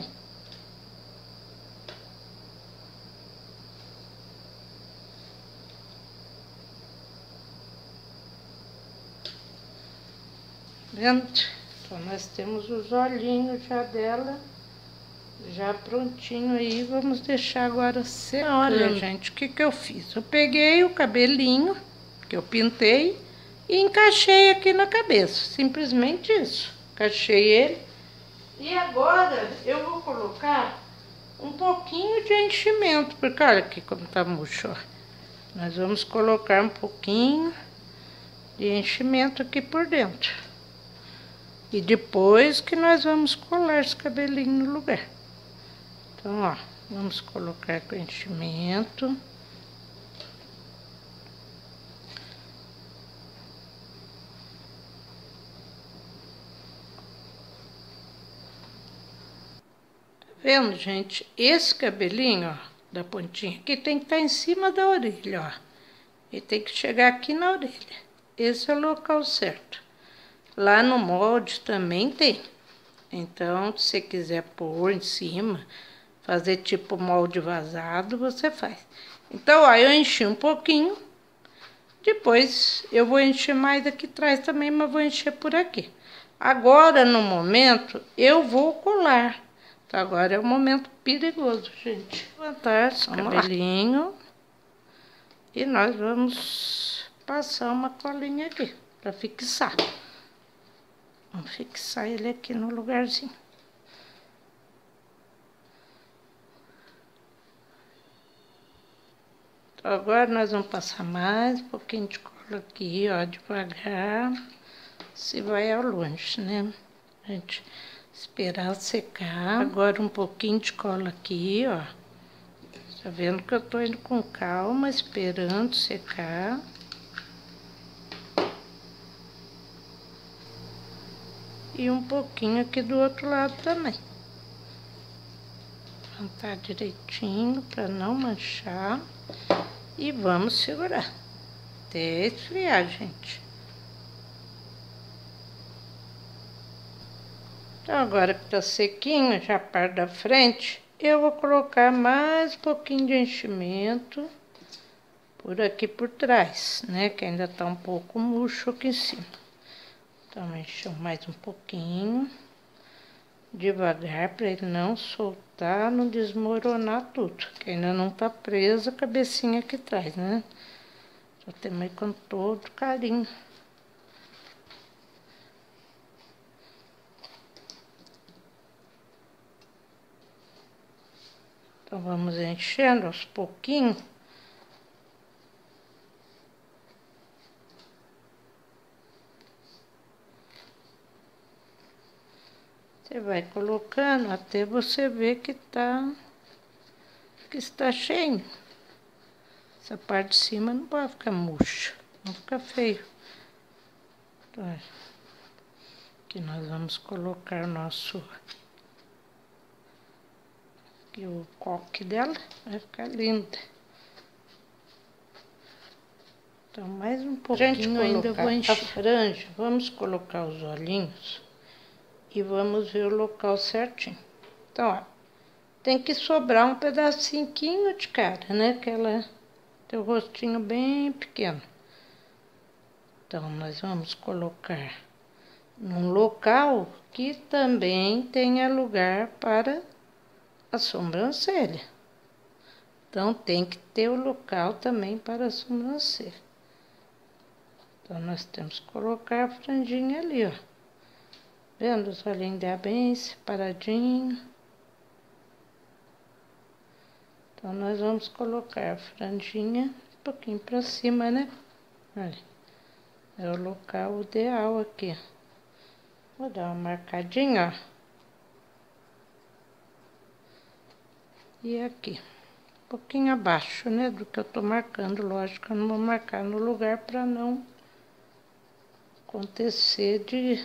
Vendo? Então, nós temos os olhinhos já dela, já prontinho aí. Vamos deixar agora secar. Olha, gente, o que que eu fiz? Eu peguei o cabelinho que eu pintei e encaixei aqui na cabeça. Simplesmente isso. Encaixei ele. E agora eu vou colocar um pouquinho de enchimento, porque olha aqui como tá murcho, ó. Nós vamos colocar um pouquinho de enchimento aqui por dentro. E depois que nós vamos colar esse cabelinho no lugar. Então, ó, vamos colocar com enchimento. Vendo, gente? Esse cabelinho, ó, da pontinha aqui tem que estar em cima da orelha, ó. E tem que chegar aqui na orelha. Esse é o local certo. Lá no molde também tem. Então, se você quiser pôr em cima, fazer tipo molde vazado, você faz. Então, ó, eu enchi um pouquinho. Depois, eu vou encher mais aqui atrás também, mas vou encher por aqui. Agora, no momento, eu vou colar. Então, agora é o momento perigoso, gente. Levantar esse cabelinho. E nós vamos passar uma colinha aqui, para fixar. Vamos fixar ele aqui no lugarzinho. Então, agora nós vamos passar mais um pouquinho de cola aqui, ó, devagar. Se vai ao longe, né? A gente esperar secar. Agora um pouquinho de cola aqui, ó. Tá vendo que eu tô indo com calma, esperando secar. E um pouquinho aqui do outro lado também. Plantar direitinho para não manchar. E vamos segurar até esfriar, gente. Então, agora que tá sequinho, já a parte da frente, eu vou colocar mais um pouquinho de enchimento por aqui por trás, né? Que ainda tá um pouco murcho aqui em cima. Então, encheu mais um pouquinho, devagar, para ele não soltar, não desmoronar tudo. Que ainda não tá presa a cabecinha aqui atrás, né? Só temos com todo carinho. Então, vamos enchendo aos pouquinhos. Você vai colocando até você ver que tá que está cheio. Essa parte de cima não pode ficar murcha, não fica feio. Então, aqui nós vamos colocar o nosso... Aqui o coque dela vai ficar linda. Então, mais um pouquinho ainda vou encher a franja. Vamos colocar os olhinhos e vamos ver o local certinho. Então, ó, tem que sobrar um pedacinho de cara, né? Que ela tem o rostinho bem pequeno. Então, nós vamos colocar num local que também tenha lugar para a sobrancelha. Então, tem que ter o local também para a sobrancelha. Então, nós temos que colocar a franjinha ali, ó. Vendo? Os olhinhos dela bem separadinho. Então, nós vamos colocar a franjinha um pouquinho pra cima, né? Olha, é o local ideal aqui. Vou dar uma marcadinha, ó. E aqui, um pouquinho abaixo, né, do que eu tô marcando. Lógico, eu não vou marcar no lugar pra não acontecer de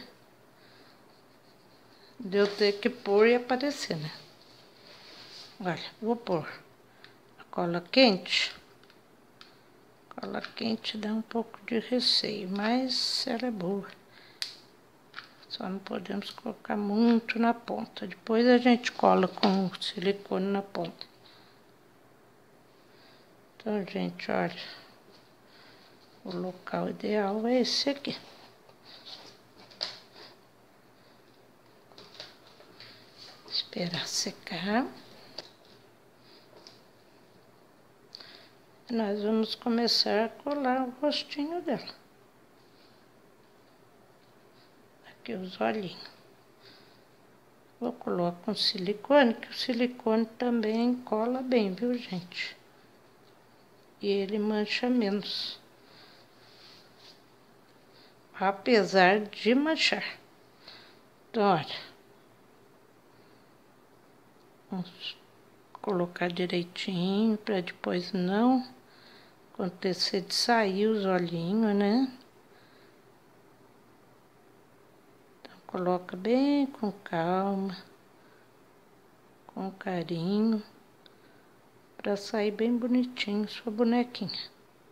eu ter que pôr e aparecer, né? Olha, vou pôr a cola quente. Cola quente dá um pouco de receio, mas ela é boa. Só não podemos colocar muito na ponta. Depois a gente cola com silicone na ponta. Então, gente, olha, o local ideal é esse aqui. Esperar secar. Nós vamos começar a colar o rostinho dela. Aqui os olhinhos. Vou colocar com silicone, que o silicone também cola bem, viu, gente? E ele mancha menos. Apesar de manchar. Então, olha. Vamos colocar direitinho para depois não acontecer de sair os olhinhos, né? Então, coloca bem com calma, com carinho, para sair bem bonitinho sua bonequinha.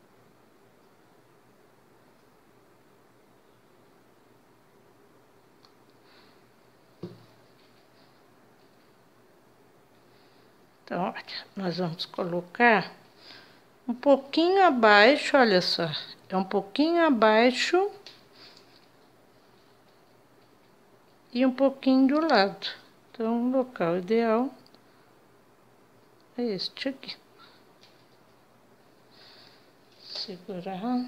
Então, olha, nós vamos colocar um pouquinho abaixo, olha só, é um pouquinho abaixo e um pouquinho do lado. Então, o local ideal é este aqui. Segurar.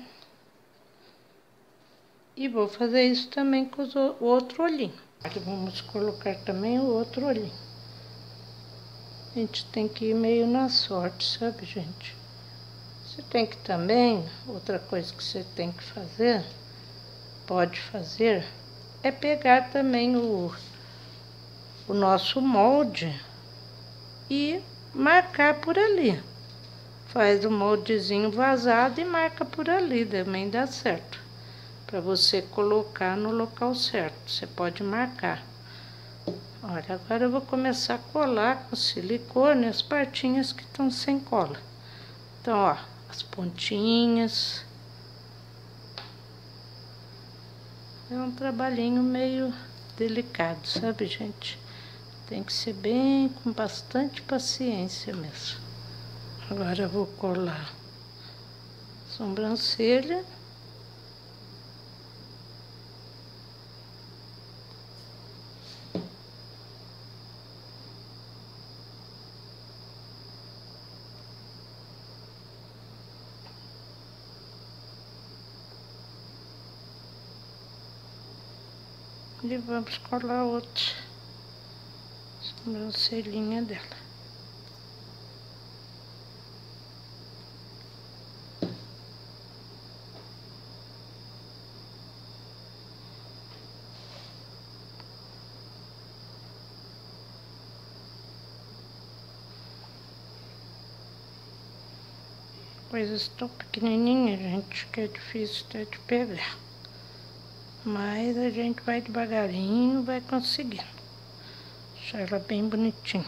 E vou fazer isso também com o outro olhinho. Vamos colocar também o outro olhinho. A gente tem que ir meio na sorte, sabe, gente? Você tem que também, outra coisa que você tem que fazer, pode fazer, é pegar também o nosso molde e marcar por ali. Faz o moldezinho vazado e marca por ali, também dá certo. Para você colocar no local certo, você pode marcar. Olha, agora eu vou começar a colar com silicone as partinhas que estão sem cola. Então, ó, as pontinhas. É um trabalhinho meio delicado, sabe, gente? Tem que ser bem, com bastante paciência mesmo. Agora eu vou colar a sobrancelha. E vamos colar outra sobrancelhinha dela. coisas tão pequenininhas, gente, que é difícil até de pegar. Mas a gente vai devagarinho, vai conseguindo. Deixar ela bem bonitinha.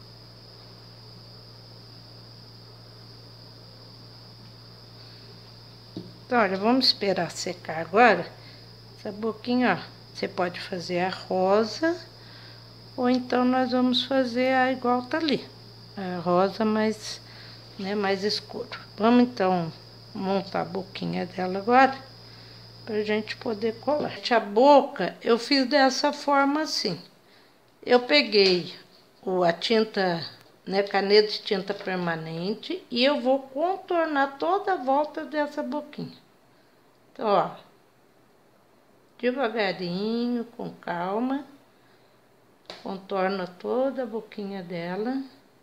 Então, olha, vamos esperar secar agora. Essa boquinha, ó, você pode fazer a rosa, ou então nós vamos fazer a igual tá ali. A rosa mais, né, mais escuro. Vamos então montar a boquinha dela agora, pra gente poder colar. A boca eu fiz dessa forma assim. Eu peguei a tinta, né, caneta de tinta permanente, e eu vou contornar toda a volta dessa boquinha. Então, ó, devagarinho, com calma, contorna toda a boquinha dela.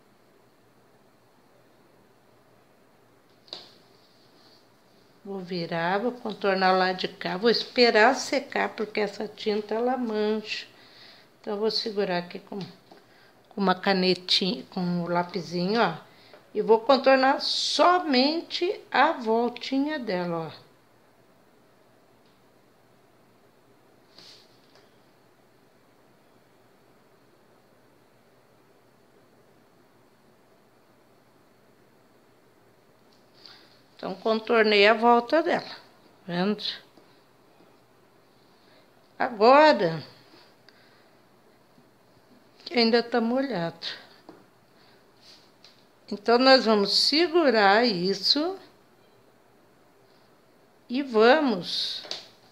Vou virar, vou contornar o lado de cá, vou esperar secar, porque essa tinta ela mancha. Então, eu vou segurar aqui com uma canetinha, com um lapisinho, ó. E vou contornar somente a voltinha dela, ó. Então, contornei a volta dela, tá vendo? Agora, que ainda tá molhado. Então, nós vamos segurar isso e vamos...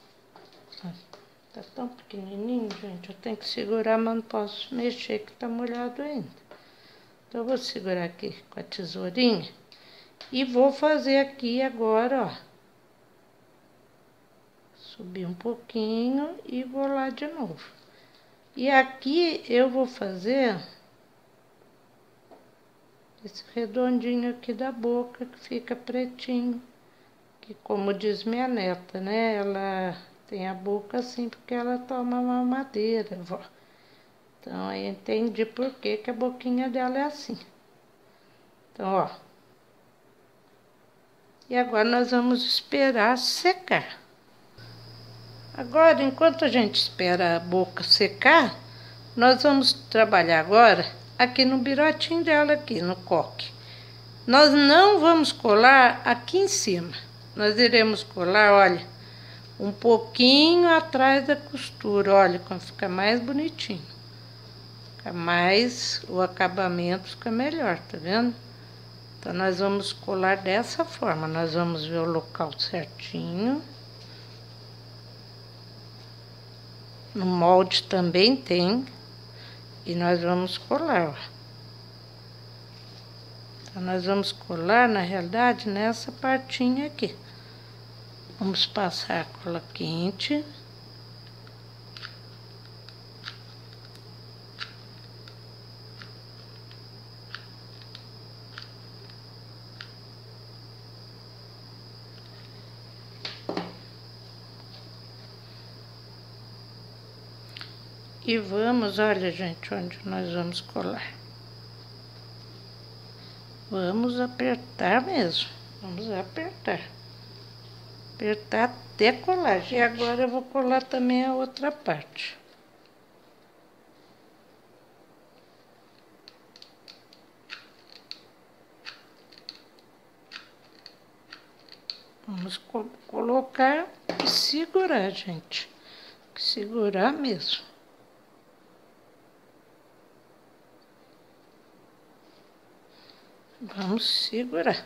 Tá tão pequenininho, gente, eu tenho que segurar, mas não posso mexer, que tá molhado ainda. Então, eu vou segurar aqui com a tesourinha e vou fazer aqui agora, ó. Subir um pouquinho e vou lá de novo. E aqui eu vou fazer esse redondinho aqui da boca, que fica pretinho. Que, como diz minha neta, né? Ela tem a boca assim porque ela toma mamadeira, vó. Então, aí eu entendi por que a boquinha dela é assim. Então, ó. E agora nós vamos esperar secar. Agora, enquanto a gente espera a boca secar, nós vamos trabalhar agora aqui no birotinho dela, aqui no coque. Nós não vamos colar aqui em cima. Nós iremos colar, olha, um pouquinho atrás da costura, olha, como fica mais bonitinho. Fica mais, o acabamento fica melhor, tá vendo? Então, nós vamos colar dessa forma. Nós vamos ver o local certinho. No molde também tem. E nós vamos colar, ó. Então, nós vamos colar, na realidade, nessa partinha aqui. Vamos passar cola quente. E vamos, olha, gente, onde nós vamos colar. Vamos apertar mesmo. Vamos apertar. Apertar até colar. E agora eu vou colar também a outra parte. Vamos colocar e segurar, gente. Segurar mesmo. Vamos segurar.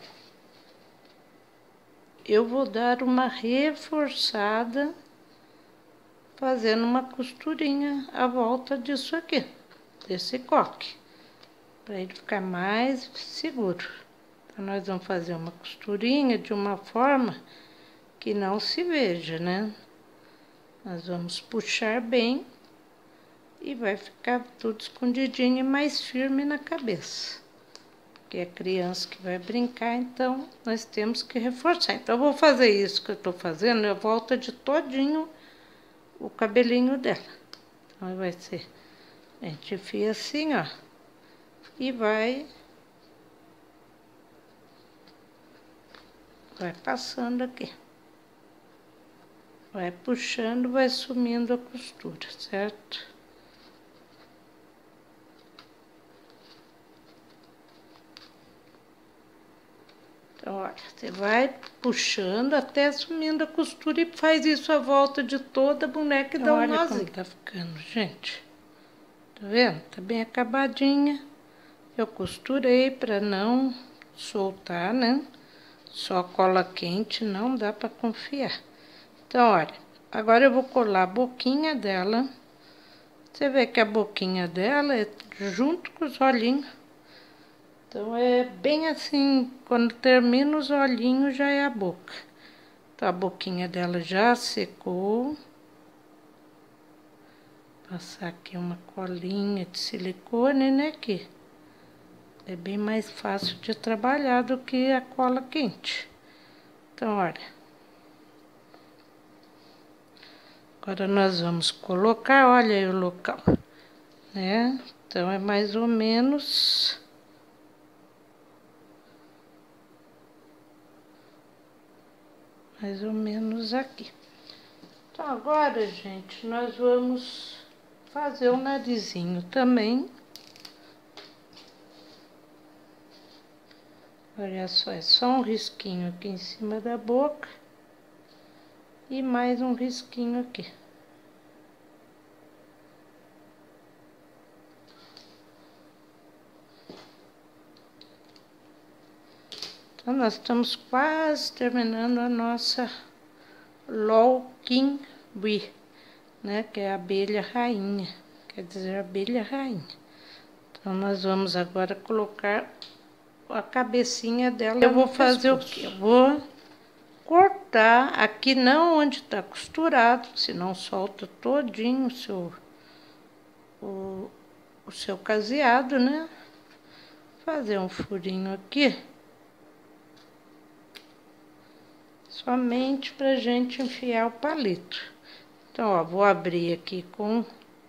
Eu vou dar uma reforçada, fazendo uma costurinha à volta disso aqui, desse coque, para ele ficar mais seguro. Então, nós vamos fazer uma costurinha de uma forma que não se veja, né? Nós vamos puxar bem e vai ficar tudo escondidinho e mais firme na cabeça. Porque é criança que vai brincar, então nós temos que reforçar. Então, eu vou fazer isso que eu tô fazendo, eu volto de todinho o cabelinho dela. Então, vai ser, a gente enfia assim, ó, e vai vai passando aqui. Vai puxando, vai sumindo a costura, certo? Então, olha, você vai puxando até sumindo a costura e faz isso à volta de toda a boneca e dá um nozinho. Olha como tá ficando, gente. Tá vendo? Tá bem acabadinha. Eu costurei para não soltar, né? Só cola quente não dá para confiar. Então, olha, agora eu vou colar a boquinha dela. Você vê que a boquinha dela é junto com os olhinhos. Então, é bem assim, quando termina os olhinhos já é a boca. Então, a boquinha dela já secou. Passar aqui uma colinha de silicone, né, aqui. É bem mais fácil de trabalhar do que a cola quente. Então, olha. Agora, nós vamos colocar, olha aí o local, né? Então, é mais ou menos... aqui. Então, agora, gente, nós vamos fazer o narizinho também. Olha só, é só um risquinho aqui em cima da boca. E mais um risquinho aqui. Então, nós estamos quase terminando a nossa Lowkin Bee, né? Que é a abelha rainha, quer dizer, abelha rainha. Então, nós vamos agora colocar a cabecinha dela. Eu vou fazer o quê? Eu vou cortar aqui, não onde tá costurado, senão solta todinho o seu caseado, né? Fazer um furinho aqui. Somente pra gente enfiar o palito. Então, ó, vou abrir aqui com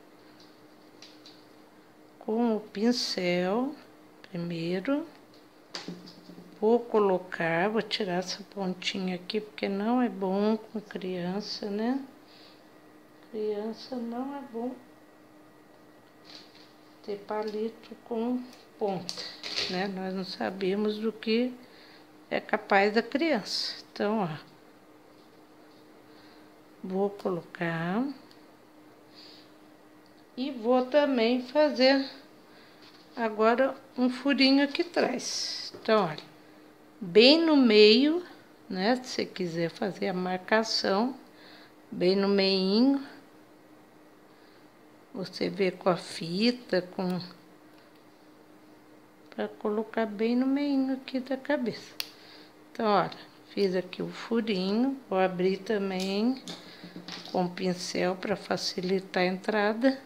o pincel primeiro. Vou colocar, vou tirar essa pontinha aqui, porque não é bom com criança, né? Criança não é bom ter palito com ponta, né? Nós não sabemos do que é capaz da criança. Então, ó, vou colocar e vou também fazer agora um furinho aqui atrás. Então, olha, bem no meio, né? Se você quiser fazer a marcação, bem no meinho, você vê com a fita, para colocar bem no meinho aqui da cabeça. Então, olha, fiz aqui o furinho, vou abrir também com o pincel para facilitar a entrada.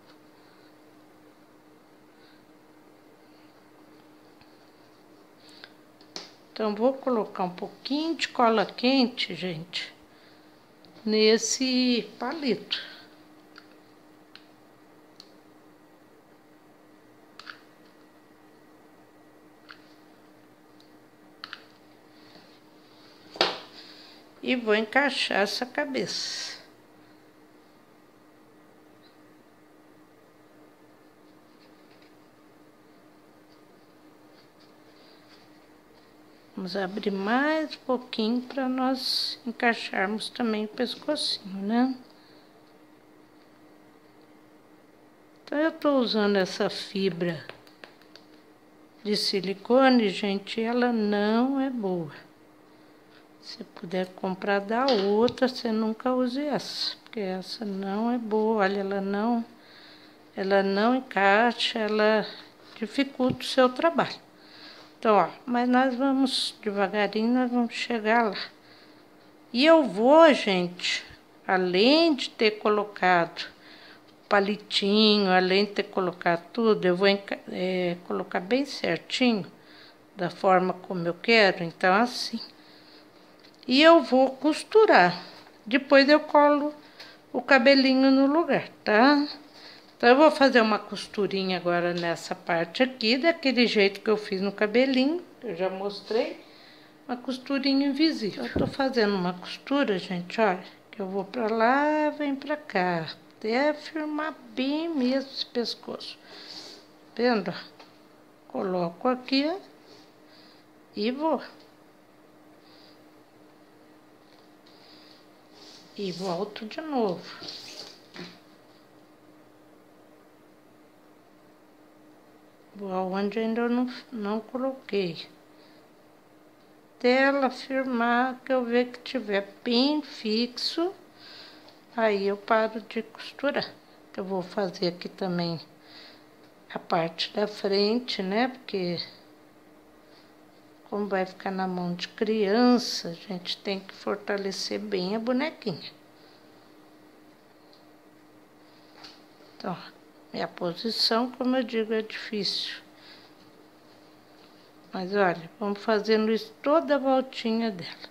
Então, vou colocar um pouquinho de cola quente, gente, nesse palito. E vou encaixar essa cabeça. Vamos abrir mais um pouquinho para nós encaixarmos também o pescocinho, né? Então, eu tô usando essa fibra de silicone, gente, ela não é boa. Se puder comprar da outra, você nunca use essa, porque essa não é boa. Olha, ela não encaixa, ela dificulta o seu trabalho. Então, ó, mas nós vamos devagarinho, nós vamos chegar lá. E eu vou, gente, além de ter colocado palitinho, além de ter colocado tudo, eu vou colocar bem certinho, da forma como eu quero, então assim. E eu vou costurar. Depois eu colo o cabelinho no lugar, tá? Então, eu vou fazer uma costurinha agora nessa parte aqui, daquele jeito que eu fiz no cabelinho, que eu já mostrei. uma costurinha invisível. Eu tô fazendo uma costura, gente, olha, que eu vou pra lá, vem pra cá, até firmar bem mesmo esse pescoço. Vendo? Coloco aqui e vou. E volto de novo. Vou aonde ainda não coloquei. Até ela firmar, que eu ver que tiver bem fixo, aí eu paro de costurar. Eu vou fazer aqui também a parte da frente, né? Porque como vai ficar na mão de criança, a gente tem que fortalecer bem a bonequinha. Então, minha posição, como eu digo, é difícil. Mas olha, vamos fazendo isso toda a voltinha dela.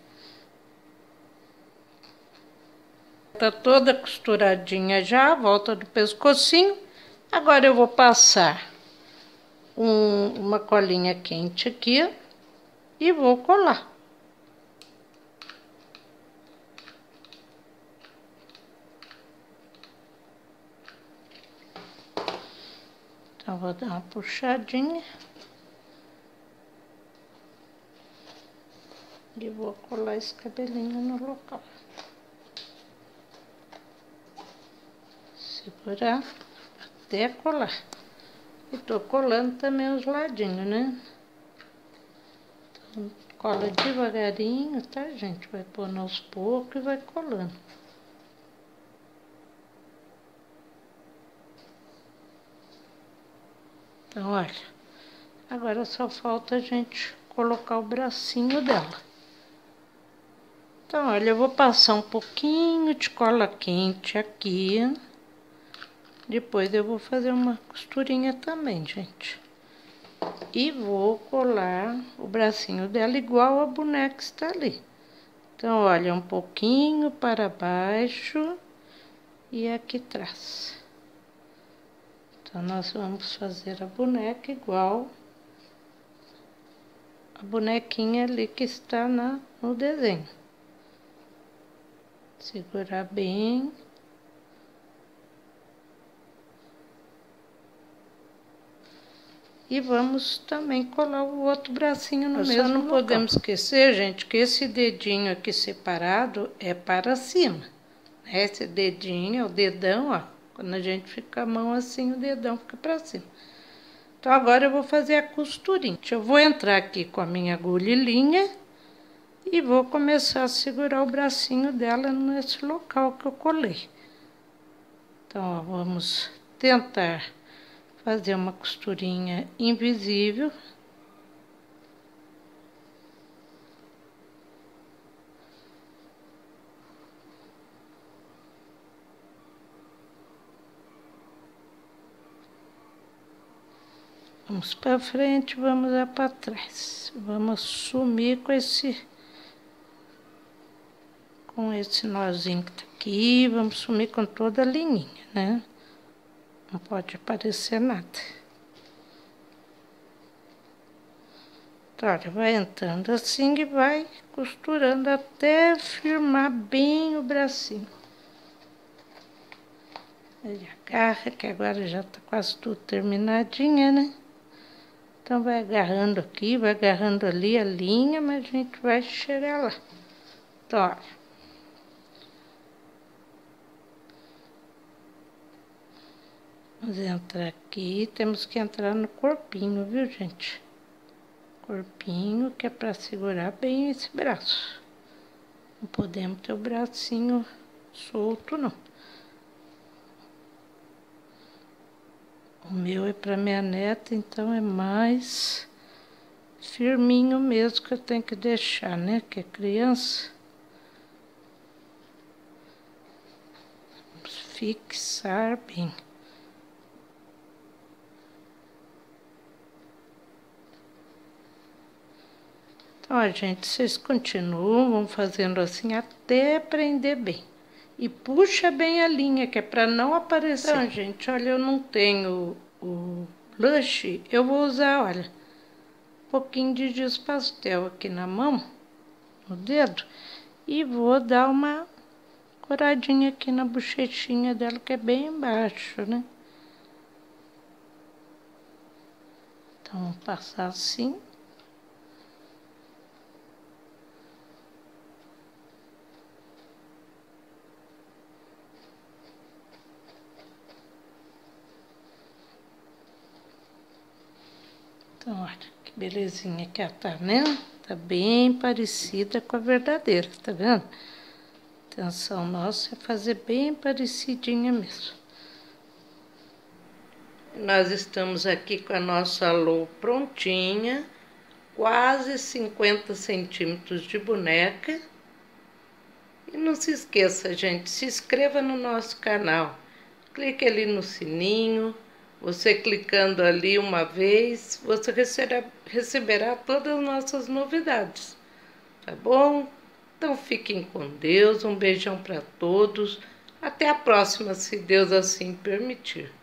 Tá toda costuradinha já, a volta do pescocinho. Agora eu vou passar uma colinha quente aqui e vou colar. Então, vou dar uma puxadinha. E vou colar esse cabelinho no local. Segurar até colar. E tô colando também os ladinhos, né? Então, cola devagarinho, tá, gente? Vai pondo aos poucos e vai colando. Então, olha. Agora só falta a gente colocar o bracinho dela. Então, olha, eu vou passar um pouquinho de cola quente aqui. Depois eu vou fazer uma costurinha também, gente. E vou colar o bracinho dela igual a boneca está ali. Então, olha, um pouquinho para baixo e aqui atrás. Então, nós vamos fazer a boneca igual a bonequinha ali que está no desenho. Segurar bem. E vamos também colar o outro bracinho no mesmo local. Só não podemos esquecer, gente, que esse dedinho aqui separado é para cima. Esse dedinho é o dedão, ó. Quando a gente fica a mão assim, o dedão fica para cima. Então, agora eu vou fazer a costurinha. Eu vou entrar aqui com a minha agulha e linha e vou começar a segurar o bracinho dela nesse local que eu colei. Então, ó, vamos tentar fazer uma costurinha invisível. Vamos para frente, vamos lá para trás. Vamos sumir com esse nozinho que tá aqui. Vamos sumir com toda a linha, né? Não pode aparecer nada. Então, olha, vai entrando assim e vai costurando até firmar bem o bracinho. Ele agarra, que agora já tá quase tudo terminadinha, né? Então, vai agarrando aqui, vai agarrando ali a linha, mas a gente vai chegar lá. Então, olha. Vamos entrar aqui, temos que entrar no corpinho, viu, gente? Corpinho, que é para segurar bem esse braço. Não podemos ter o bracinho solto, não. O meu é para minha neta, então é mais firminho mesmo que eu tenho que deixar, né? Que é criança. Vamos fixar bem. Então, ó, gente, vocês continuam fazendo assim até prender bem. E puxa bem a linha, que é para não aparecer. Então, gente, olha, eu não tenho o blush, eu vou usar, olha, um pouquinho de giz pastel aqui na mão. no dedo e vou dar uma coradinha aqui na bochechinha dela, que é bem embaixo, né? Então, vamos passar assim. Então, olha que belezinha que ela tá, né? Tá bem parecida com a verdadeira, tá vendo? A intenção nossa é fazer bem parecidinha mesmo. Nós estamos aqui com a nossa lô prontinha, quase 50 centímetros de boneca. E não se esqueça, gente, se inscreva no nosso canal. Clique ali no sininho. Você clicando ali uma vez, você receberá todas as nossas novidades, tá bom? Então fiquem com Deus, um beijão para todos. Até a próxima, se Deus assim permitir.